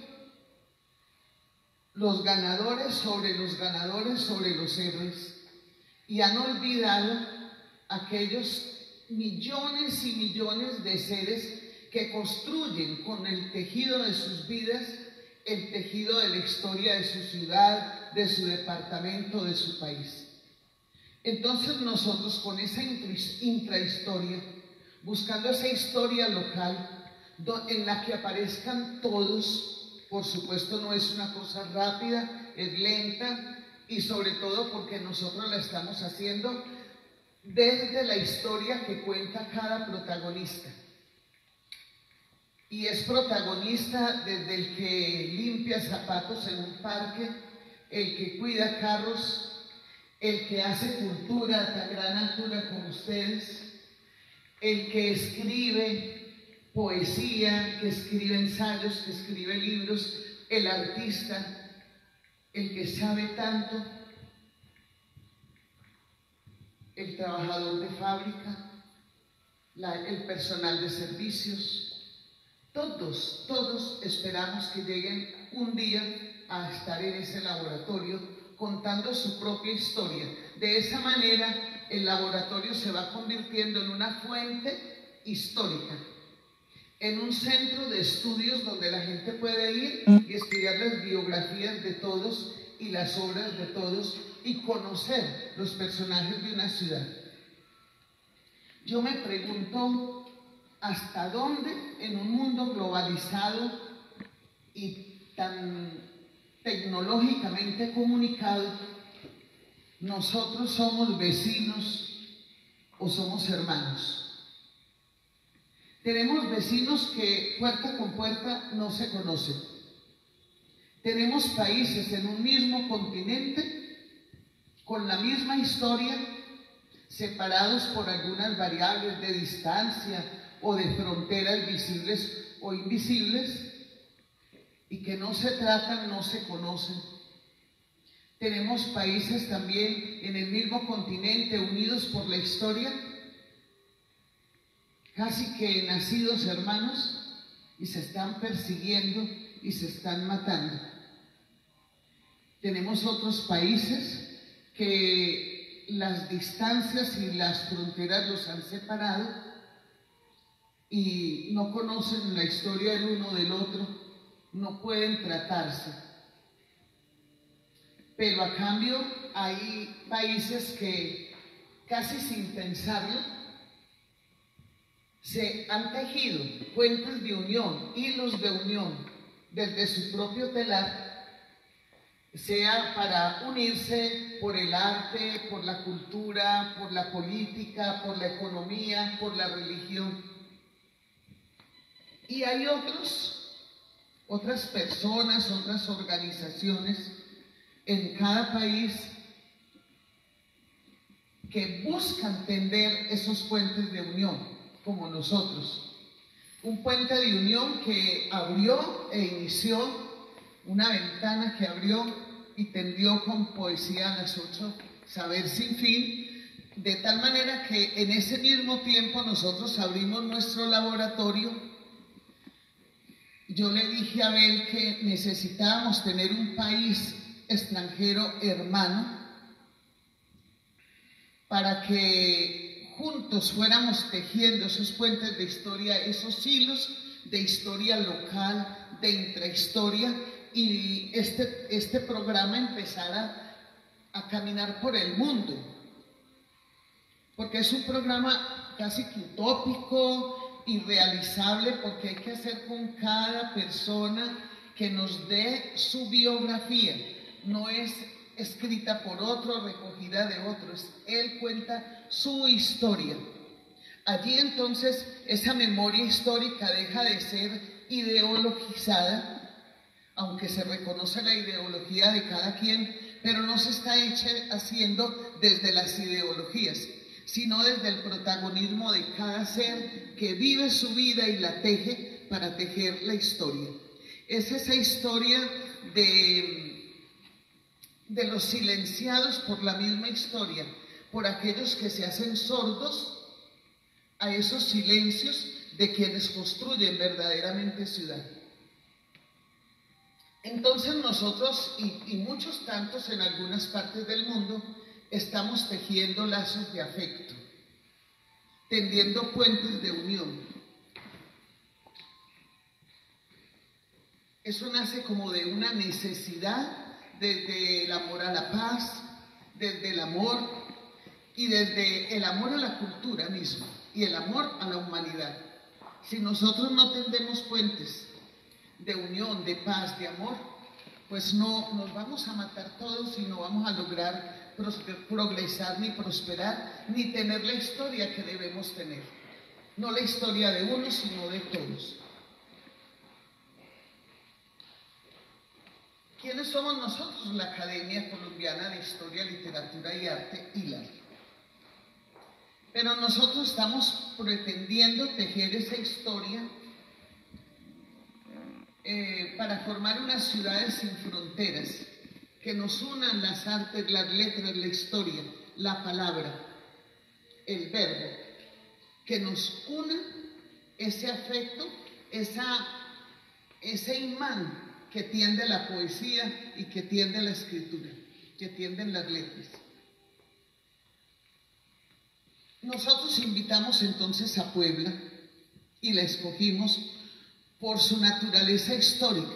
los ganadores sobre los héroes, y han olvidado aquellos millones y millones de seres que construyen con el tejido de sus vidas el tejido de la historia de su ciudad, de su departamento, de su país. Entonces nosotros con esa intrahistoria, buscando esa historia local en la que aparezcan todos, por supuesto no es una cosa rápida, es lenta, y sobre todo porque nosotros la estamos haciendo desde la historia que cuenta cada protagonista. Y es protagonista desde el que limpia zapatos en un parque, el que cuida carros, el que hace cultura a tan gran altura como ustedes, el que escribe poesía, que escribe ensayos, que escribe libros, el artista, el que sabe tanto, el trabajador de fábrica, el personal de servicios. Todos esperamos que lleguen un día a estar en ese laboratorio contando su propia historia. De esa manera, el laboratorio se va convirtiendo en una fuente histórica, en un centro de estudios donde la gente puede ir y estudiar las biografías de todos y las obras de todos y conocer los personajes de una ciudad. Yo me pregunto, ¿hasta dónde en un mundo globalizado y tan tecnológicamente comunicado nosotros somos vecinos o somos hermanos? Tenemos vecinos que puerta con puerta no se conocen. Tenemos países en un mismo continente con la misma historia, separados por algunas variables de distancia o de fronteras visibles o invisibles, y que no se tratan, no se conocen. Tenemos países también en el mismo continente unidos por la historia, casi que nacidos hermanos, y se están persiguiendo y se están matando. Tenemos otros países que las distancias y las fronteras los han separado y no conocen la historia del uno del otro, no pueden tratarse. Pero a cambio hay países que casi sin pensarlo se han tejido puentes de unión, hilos de unión desde su propio telar, sea para unirse por el arte, por la cultura, por la política, por la economía, por la religión. Y hay otras personas, otras organizaciones en cada país que buscan tender esos puentes de unión, como nosotros. Un puente de unión que abrió e inició, una ventana que abrió y tendió con poesía a las 8, Saber sin fin, de tal manera que en ese mismo tiempo nosotros abrimos nuestro laboratorio. Yo le dije a Abel que necesitábamos tener un país extranjero hermano para que juntos fuéramos tejiendo esos puentes de historia, esos hilos de historia local, de intrahistoria, y este programa empezara a caminar por el mundo, porque es un programa casi que utópico, irrealizable, porque hay que hacer con cada persona que nos dé su biografía. No es escrita por otro, recogida de otros, él cuenta su historia. Allí entonces esa memoria histórica deja de ser ideologizada, aunque se reconoce la ideología de cada quien, pero no se está haciendo desde las ideologías, sino desde el protagonismo de cada ser que vive su vida y la teje para tejer la historia. Es esa historia de los silenciados por la misma historia, por aquellos que se hacen sordos a esos silencios de quienes construyen verdaderamente ciudad. Entonces nosotros y muchos tantos en algunas partes del mundo estamos tejiendo lazos de afecto, tendiendo puentes de unión. Eso nace como de una necesidad, desde el amor a la paz, desde el amor y desde el amor a la cultura misma y el amor a la humanidad. Si nosotros no tendemos puentes de unión, de paz, de amor, pues no nos vamos a matar todos y no vamos a lograr progresar ni prosperar ni tener la historia que debemos tener. No la historia de unos, sino de todos. ¿Quiénes somos nosotros? La Academia Colombiana de Historia, Literatura y Arte, ILAR. Pero nosotros estamos pretendiendo tejer esa historia para formar unas ciudades sin fronteras, que nos unan las artes, las letras, la historia, la palabra, el verbo, que nos una ese afecto, ese imán que tiende la poesía y que tiende la escritura, que tienden las letras. Nosotros invitamos entonces a Puebla y la escogimos por su naturaleza histórica,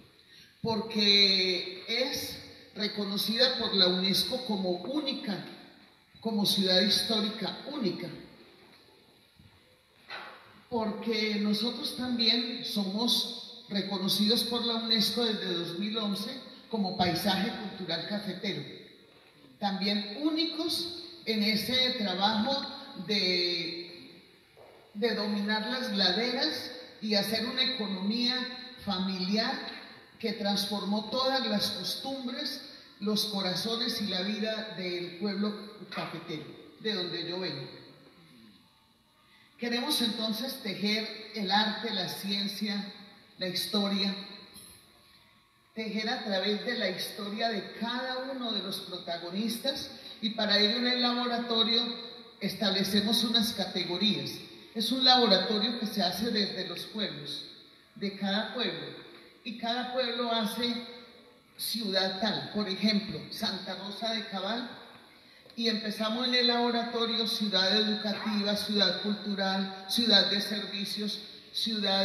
porque es reconocida por la UNESCO como única, como ciudad histórica única, porque nosotros también somos reconocidos por la UNESCO desde 2011 como paisaje cultural cafetero, también únicos en ese trabajo de dominar las laderas y hacer una economía familiar que transformó todas las costumbres, los corazones y la vida del pueblo cafetero, de donde yo vengo. Queremos entonces tejer el arte, la ciencia, la historia, tejer a través de la historia de cada uno de los protagonistas, y para ello en el laboratorio establecemos unas categorías. Es un laboratorio que se hace desde los pueblos, de cada pueblo, y cada pueblo hace ciudad tal. Por ejemplo, Santa Rosa de Cabal, y empezamos en el laboratorio ciudad educativa, ciudad cultural, ciudad de servicios, ciudad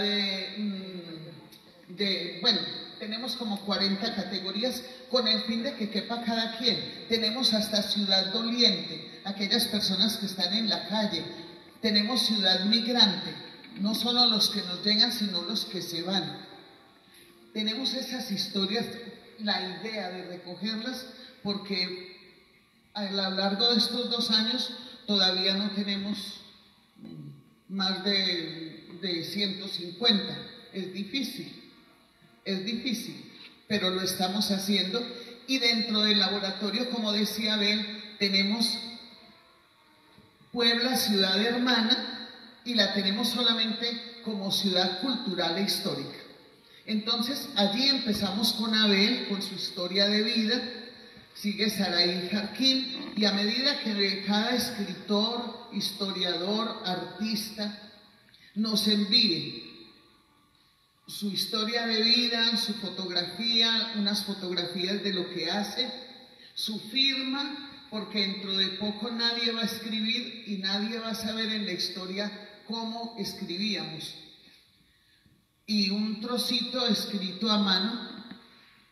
bueno, tenemos como 40 categorías con el fin de que quepa cada quien. Tenemos hasta ciudad doliente, aquellas personas que están en la calle. Tenemos ciudad migrante, no solo los que nos llegan, sino los que se van. Tenemos esas historias, la idea de recogerlas, porque a lo largo de estos 2 años todavía no tenemos más de 150. Es difícil, pero lo estamos haciendo. Y dentro del laboratorio, como decía Abel, tenemos Puebla, ciudad hermana, y la tenemos solamente como ciudad cultural e histórica. Entonces, allí empezamos con Abel, con su historia de vida, sigue Saraí Jarquín, y a medida que cada escritor, historiador, artista nos envíe su historia de vida, su fotografía, unas fotografías de lo que hace, su firma, porque dentro de poco nadie va a escribir y nadie va a saber en la historia cómo escribíamos. Y un trocito escrito a mano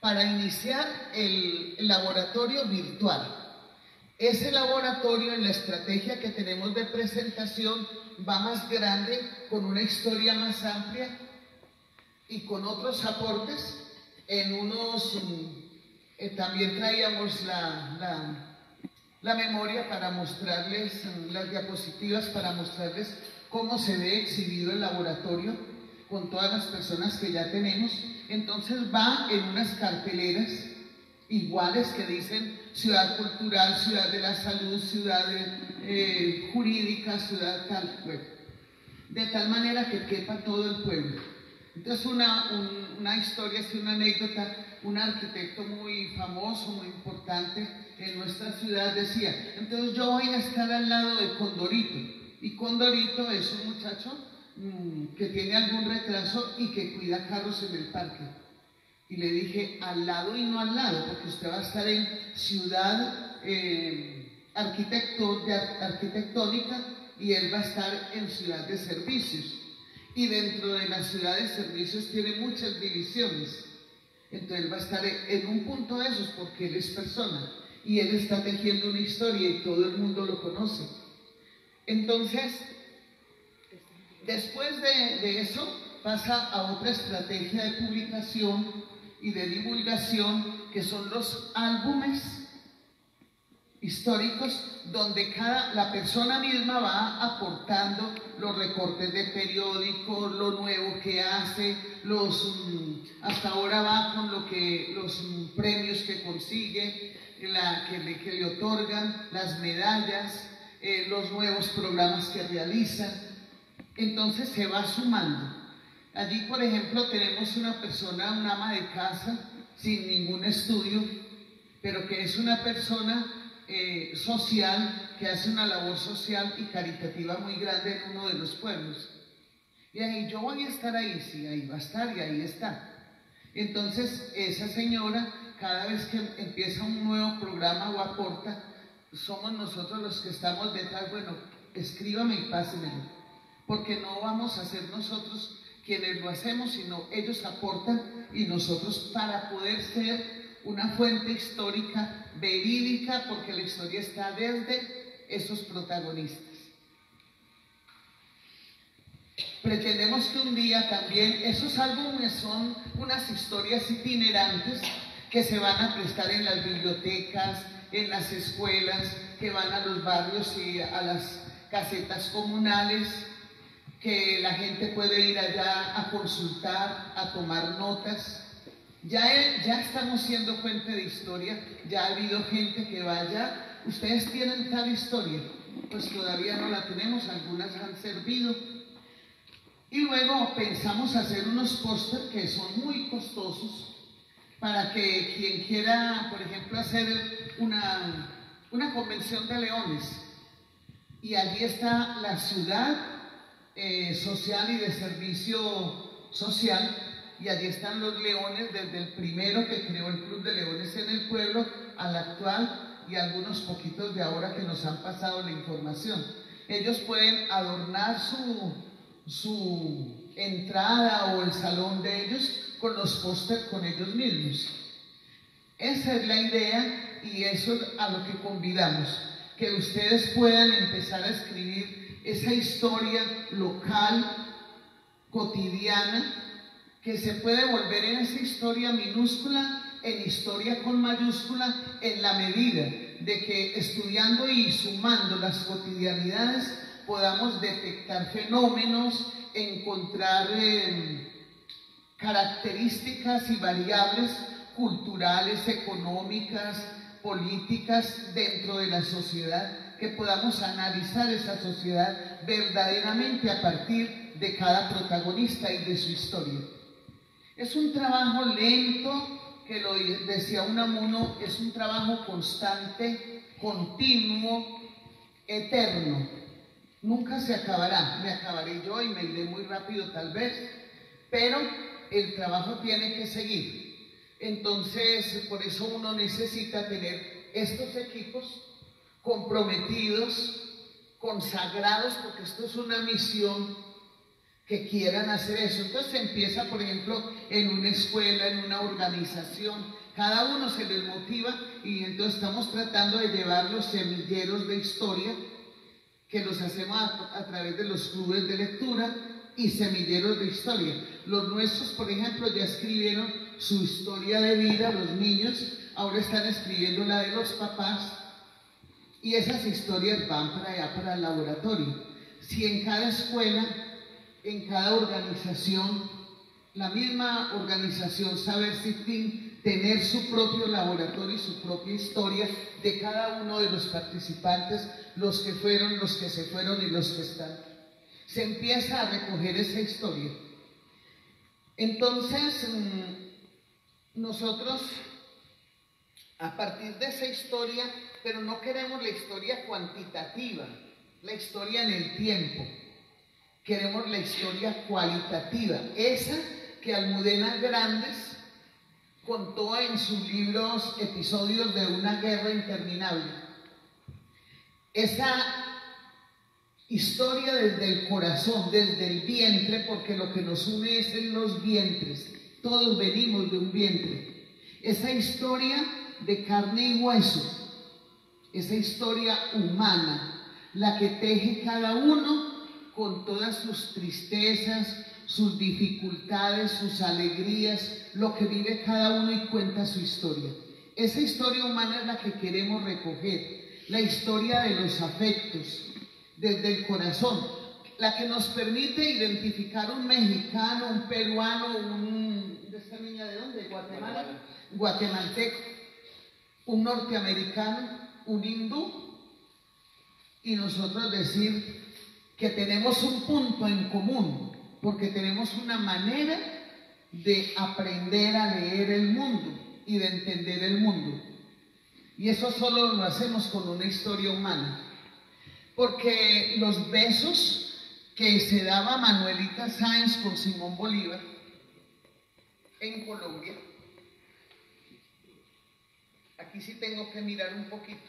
para iniciar el laboratorio virtual. Ese laboratorio, en la estrategia que tenemos de presentación, va más grande, con una historia más amplia y con otros aportes. En unos, también traíamos la memoria para mostrarles, las diapositivas para mostrarles cómo se ve exhibido el laboratorio con todas las personas que ya tenemos. Entonces va en unas carteleras iguales que dicen ciudad cultural, ciudad de la salud, ciudad jurídica, ciudad tal, bueno, de tal manera que quepa todo el pueblo. Entonces una historia, una anécdota, un arquitecto muy famoso, muy importante en nuestra ciudad decía, entonces yo voy a estar al lado de Condorito, y Condorito es un muchacho que tiene algún retraso y que cuida carros en el parque. Y le dije, al lado y no al lado, porque usted va a estar en ciudad arquitectónica y él va a estar en ciudad de servicios. Y dentro de la ciudad de servicios tiene muchas divisiones. Entonces él va a estar en un punto de esos porque él es persona y él está tejiendo una historia y todo el mundo lo conoce. Entonces, después de eso pasa a otra estrategia de publicación y de divulgación, que son los álbumes históricos, donde la persona misma va aportando los recortes de periódicos, lo nuevo que hace, hasta ahora va con los premios que consigue, que le otorgan, las medallas, los nuevos programas que realizan. Entonces se va sumando. Allí, por ejemplo, tenemos una persona, una ama de casa, sin ningún estudio, pero que es una persona social, que hace una labor social y caritativa muy grande en uno de los pueblos. Y ahí yo voy a estar ahí, sí, ahí va a estar y ahí está. Entonces, esa señora, cada vez que empieza un nuevo programa o aporta, somos nosotros los que estamos detrás, bueno, escríbame y pásemelo, porque no vamos a ser nosotros quienes lo hacemos, sino ellos aportan y nosotros, para poder ser una fuente histórica verídica, porque la historia está desde esos protagonistas. Pretendemos que un día también esos álbumes son unas historias itinerantes que se van a prestar en las bibliotecas, en las escuelas, que van a los barrios y a las casetas comunales, que la gente puede ir allá a consultar, a tomar notas. Ya estamos siendo fuente de historia, ya ha habido gente que vaya, ustedes tienen tal historia, pues todavía no la tenemos, algunas han servido. Y luego pensamos hacer unos póster que son muy costosos, para que quien quiera, por ejemplo, hacer una convención de leones, y allí está la ciudad social y de servicio social, y allí están los leones, desde el primero que creó el Club de Leones en el pueblo al actual, y algunos poquitos de ahora que nos han pasado la información. Ellos pueden adornar su entrada o el salón de ellos con los pósters con ellos mismos. Esa es la idea y eso es a lo que convidamos, que ustedes puedan empezar a escribir esa historia local, cotidiana, que se puede volver en esa historia minúscula, en historia con mayúscula, en la medida de que estudiando y sumando las cotidianidades podamos detectar fenómenos, encontrar características y variables culturales, económicas, políticas dentro de la sociedad, que podamos analizar esa sociedad verdaderamente a partir de cada protagonista y de su historia. Es un trabajo lento, que lo decía Unamuno, es un trabajo constante, continuo, eterno. Nunca se acabará, me acabaré yo y me iré muy rápido tal vez, pero el trabajo tiene que seguir. Entonces, por eso uno necesita tener estos equipos comprometidos, consagrados, porque esto es una misión que quieran hacer eso. Entonces se empieza, por ejemplo, en una escuela, en una organización, cada uno se les motiva y entonces estamos tratando de llevar los semilleros de historia que los hacemos a través de los clubes de lectura y semilleros de historia. Los nuestros, por ejemplo, ya escribieron su historia de vida, los niños, ahora están escribiendo la de los papás y esas historias van para allá, para el laboratorio. Si en cada escuela, en cada organización, la misma organización Saber Sin Fin, tener su propio laboratorio y su propia historia de cada uno de los participantes, los que fueron, los que se fueron y los que están. Se empieza a recoger esa historia. Entonces, nosotros, a partir de esa historia, pero no queremos la historia cuantitativa, la historia en el tiempo. Queremos la historia cualitativa, esa que Almudena Grandes contó en sus libros Episodios de una guerra interminable. Esa historia desde el corazón, desde el vientre, porque lo que nos une es en los vientres. Todos venimos de un vientre. Esa historia de carne y hueso, esa historia humana, la que teje cada uno con todas sus tristezas, sus dificultades, sus alegrías, lo que vive cada uno y cuenta su historia. Esa historia humana es la que queremos recoger, la historia de los afectos, desde el corazón, la que nos permite identificar un mexicano, un peruano, ¿de esta niña de dónde? ¿Guatemala? Guatemalteco, un norteamericano, un hindú, y nosotros decir que tenemos un punto en común, porque tenemos una manera de aprender a leer el mundo y de entender el mundo. Y eso solo lo hacemos con una historia humana. Porque los besos que se daba Manuelita Sáenz con Simón Bolívar en Colombia, aquí sí tengo que mirar un poquito,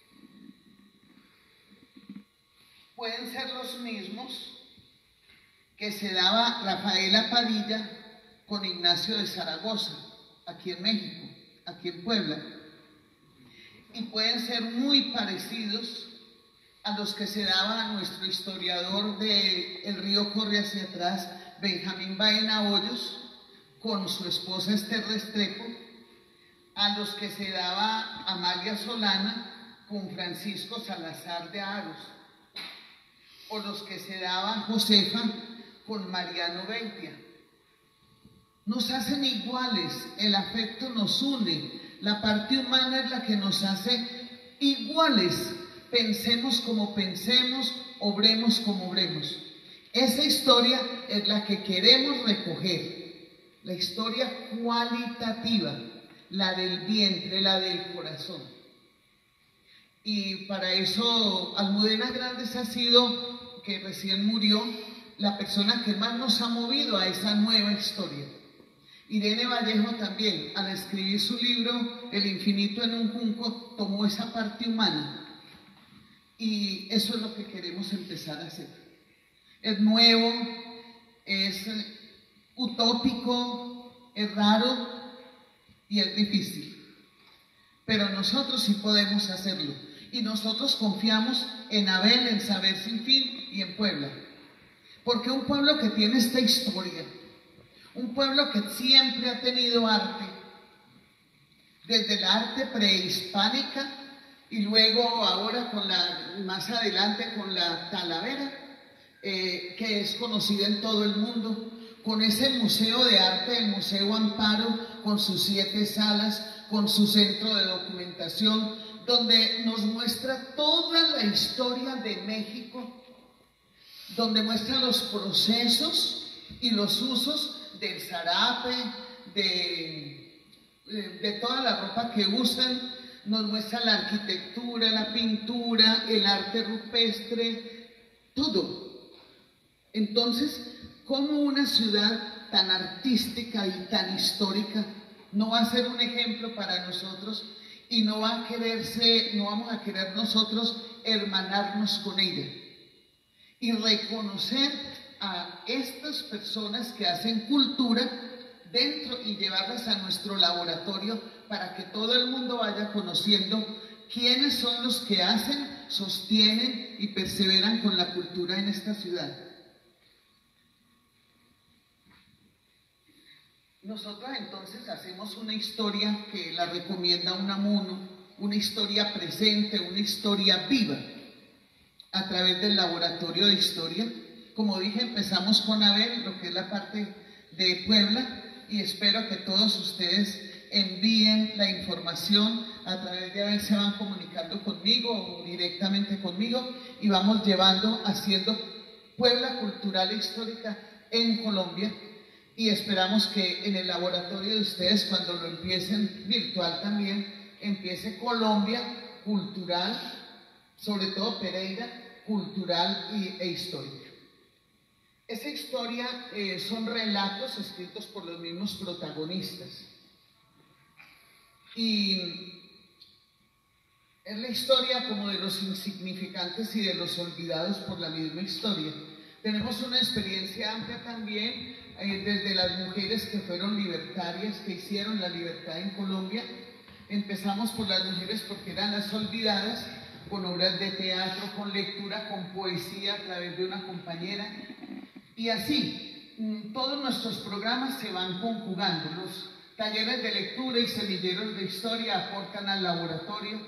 pueden ser los mismos que se daba Rafaela Padilla con Ignacio de Zaragoza, aquí en México, aquí en Puebla, y pueden ser muy parecidos a los que se daba nuestro historiador de El río corre hacia atrás, Benjamín Baena Hoyos, con su esposa Esther Restrepo, a los que se daba Amalia Solana con Francisco Salazar de Aros, o los que se daba Josefa con Mariano Beitia. Nos hacen iguales, el afecto nos une, la parte humana es la que nos hace iguales, pensemos como pensemos, obremos como obremos. Esa historia es la que queremos recoger, la historia cualitativa, la del vientre, la del corazón. Y para eso Almudena Grandes ha sido, que recién murió, la persona que más nos ha movido a esa nueva historia. Irene Vallejo también, al escribir su libro El infinito en un junco, tomó esa parte humana. Y eso es lo que queremos empezar a hacer. Es nuevo, es utópico, es raro y es difícil. Pero nosotros sí podemos hacerlo. Y nosotros confiamos en Abel, en Saber Sin Fin y en Puebla. Porque un pueblo que tiene esta historia, un pueblo que siempre ha tenido arte, desde el arte prehispánica y luego ahora más adelante con la Talavera, que es conocida en todo el mundo, con ese museo de arte, el Museo Amparo, con sus 7 salas, con su centro de documentación, donde nos muestra toda la historia de México, donde muestra los procesos y los usos del zarape, de toda la ropa que usan, nos muestra la arquitectura, la pintura, el arte rupestre, todo. Entonces, ¿cómo una ciudad tan artística y tan histórica no va a ser un ejemplo para nosotros y no vamos a querer nosotros hermanarnos con ella y reconocer a estas personas que hacen cultura dentro y llevarlas a nuestro laboratorio para que todo el mundo vaya conociendo quiénes son los que hacen, sostienen y perseveran con la cultura en esta ciudad. Nosotros entonces hacemos una historia que la recomienda Unamuno, una historia presente, una historia viva, a través del laboratorio de historia. Como dije, empezamos con Abel, lo que es la parte de Puebla, y espero que todos ustedes envíen la información a través de Abel, se van comunicando conmigo o directamente conmigo, y vamos llevando, haciendo Puebla cultural e histórica en Colombia. Y esperamos que en el laboratorio de ustedes, cuando lo empiecen virtual también, empiece Colombia cultural, sobre todo Pereira, cultural e histórica. Esa historia son relatos escritos por los mismos protagonistas. Y es la historia como de los insignificantes y de los olvidados por la misma historia. Tenemos una experiencia amplia también desde las mujeres que fueron libertarias, que hicieron la libertad en Colombia. Empezamos por las mujeres porque eran las olvidadas, con obras de teatro, con lectura, con poesía a través de una compañera. Y así, todos nuestros programas se van conjugando. Los talleres de lectura y semilleros de historia aportan al laboratorio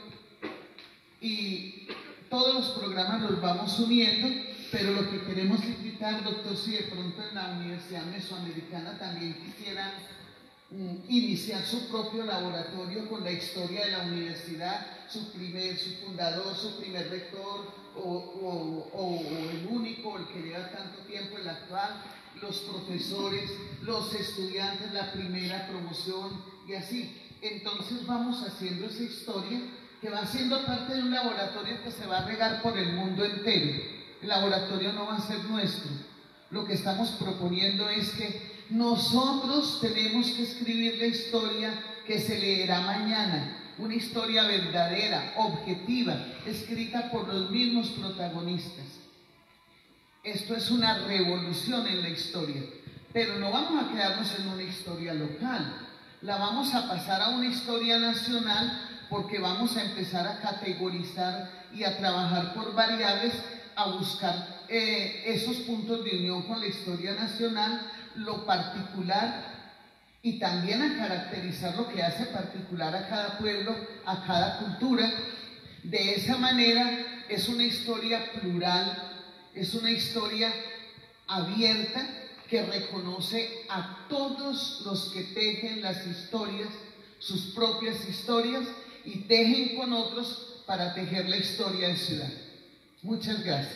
y todos los programas los vamos uniendo, pero lo que queremos invitar, doctor, si de pronto en la Universidad Mesoamericana también quisieran iniciar su propio laboratorio con la historia de la universidad, su fundador, su primer rector, o el único, el que lleva tanto tiempo, el actual, los profesores, los estudiantes, la primera promoción, y así. Entonces vamos haciendo esa historia que va siendo parte de un laboratorio que se va a regar por el mundo entero. El laboratorio no va a ser nuestro. Lo que estamos proponiendo es que nosotros tenemos que escribir la historia que se leerá mañana, una historia verdadera, objetiva, escrita por los mismos protagonistas. Esto es una revolución en la historia, pero no vamos a quedarnos en una historia local, la vamos a pasar a una historia nacional, porque vamos a empezar a categorizar y a trabajar por variables, a buscar esos puntos de unión con la historia nacional, lo particular, y también a caracterizar lo que hace particular a cada pueblo, a cada cultura. De esa manera es una historia plural, es una historia abierta que reconoce a todos los que tejen las historias, sus propias historias, y tejen con otros para tejer la historia de ciudad. Muchas gracias.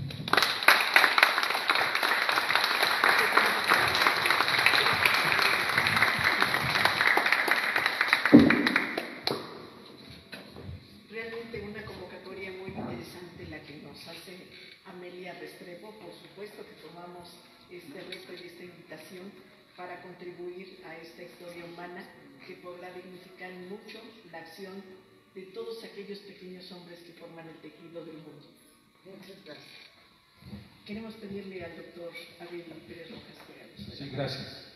Realmente una convocatoria muy interesante la que nos hace Amelia Restrepo. Por supuesto que tomamos este reto y esta invitación para contribuir a esta historia humana que podrá dignificar mucho la acción de todos aquellos pequeños hombres que forman el tejido del mundo. Muchas gracias. Queremos pedirle al doctor Abel Pérez Rojas que haga. Sí, gracias.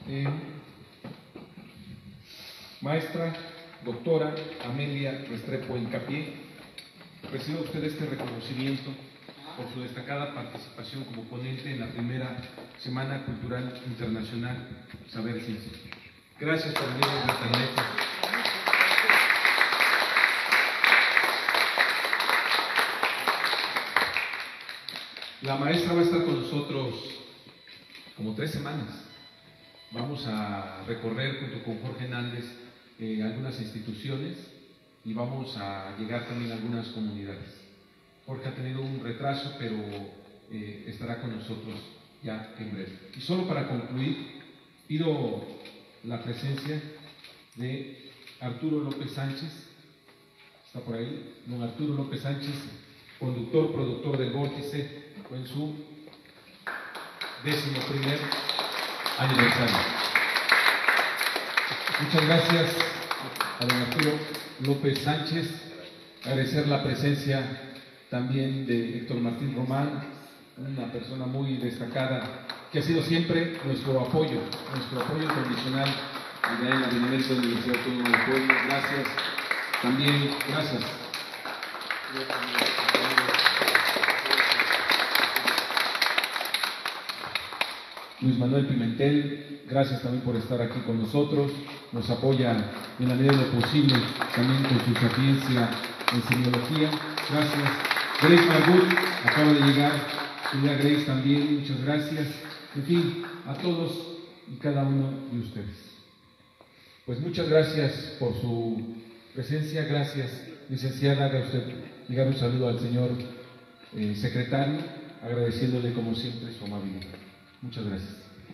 Maestra, doctora Amelia Restrepo Hincapié, reciba usted este reconocimiento por su destacada participación como ponente en la primera Semana Cultural Internacional Saber Ciencia. Gracias por venir a esta noche. La maestra va a estar con nosotros como 3 semanas. Vamos a recorrer junto con Jorge Hernández algunas instituciones y vamos a llegar también a algunas comunidades. Jorge ha tenido un retraso, pero estará con nosotros ya en breve. Y solo para concluir, pido la presencia de Arturo López Sánchez. ¿Está por ahí? Don Arturo López Sánchez, conductor, productor del Vórtice, en su 11º aniversario. Muchas gracias a don Arturo López Sánchez. Agradecer la presencia también de Héctor Martín Román, una persona muy destacada, que ha sido siempre nuestro apoyo incondicional allá en la Benemérita Universidad Autónoma de Puebla. Gracias, también gracias. Luis Manuel Pimentel, gracias también por estar aquí con nosotros, nos apoya en la medida de lo posible, también con su sapiencia en semiología. Gracias. Grace Margut acaba de llegar, querida Grace también, muchas gracias. En fin, a todos y cada uno de ustedes. Pues muchas gracias por su presencia, gracias, licenciada. Haga usted llegar un saludo al señor secretario, agradeciéndole como siempre su amabilidad. Muchas gracias.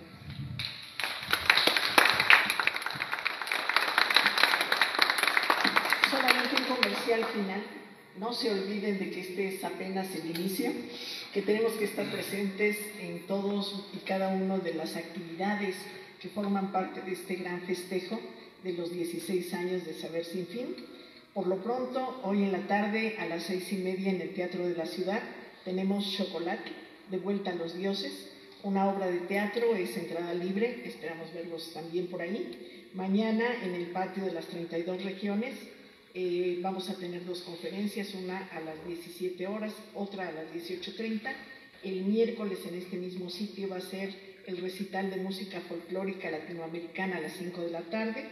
Solamente un comercial final. No se olviden de que este es apenas el inicio, que tenemos que estar presentes en todos y cada una de las actividades que forman parte de este gran festejo de los 16 años de Saber Sin Fin. Por lo pronto, hoy en la tarde a las 6:30 en el Teatro de la Ciudad tenemos Chocolate, de vuelta a los dioses, una obra de teatro, es entrada libre, esperamos verlos también por ahí. Mañana en el patio de las 32 regiones vamos a tener dos conferencias, una a las 17 horas, otra a las 18:30. El miércoles en este mismo sitio va a ser el recital de música folclórica latinoamericana a las 5 de la tarde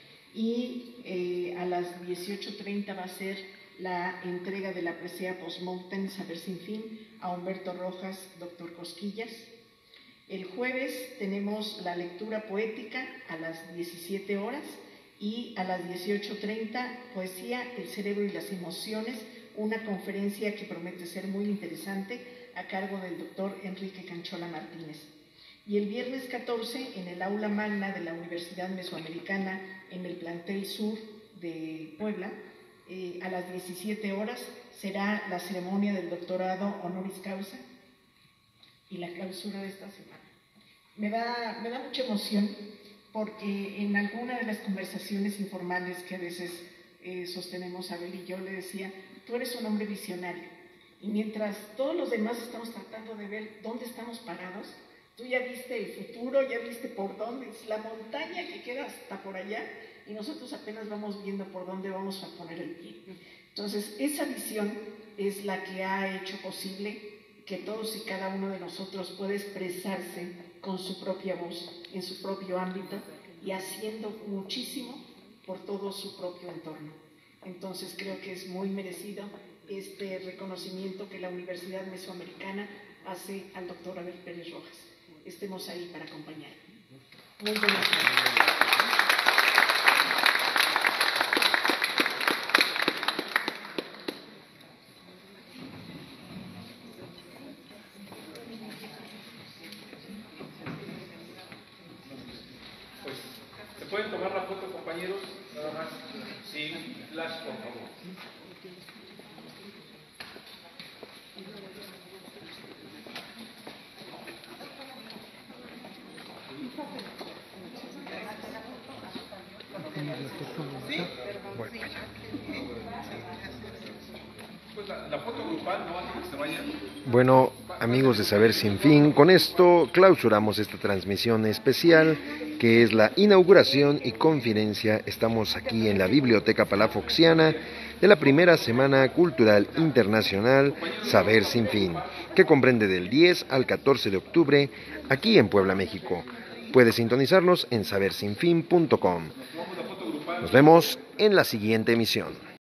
y a las 18:30 va a ser la entrega de la presea Postmortem Saber Sin Fin a Humberto Rojas, Dr. Cosquillas. El jueves tenemos la lectura poética a las 17 horas y a las 18:30 poesía, el cerebro y las emociones, una conferencia que promete ser muy interesante a cargo del doctor Enrique Canchola Martínez. Y el viernes 14 en el aula magna de la Universidad Mesoamericana en el plantel sur de Puebla, a las 17 horas será la ceremonia del doctorado honoris causa y la clausura de esta semana. Me da mucha emoción porque en alguna de las conversaciones informales que a veces sostenemos Abel y yo, le decía, tú eres un hombre visionario y mientras todos los demás estamos tratando de ver dónde estamos parados, tú ya viste el futuro, ya viste por dónde, es la montaña que queda hasta por allá y nosotros apenas vamos viendo por dónde vamos a poner el pie. Entonces, esa visión es la que ha hecho posible que todos y cada uno de nosotros pueda expresarse con su propia voz, en su propio ámbito y haciendo muchísimo por todo su propio entorno. Entonces creo que es muy merecido este reconocimiento que la Universidad Mesoamericana hace al doctor Abel Pérez Rojas. Estemos ahí para acompañar. Muy buenas tardes. ¿Pueden tomar la foto, compañeros? Nada más. Sí, flash, por favor. Pues la foto grupal, ¿no? Antes que se vayan. Bueno, amigos de Saber Sin Fin, con esto clausuramos esta transmisión especial que es la inauguración y conferencia. Estamos aquí en la Biblioteca Palafoxiana de la primera Semana Cultural Internacional Saber Sin Fin, que comprende del 10 al 14 de octubre aquí en Puebla, México. Puede sintonizarnos en sabersinfin.com. Nos vemos en la siguiente emisión.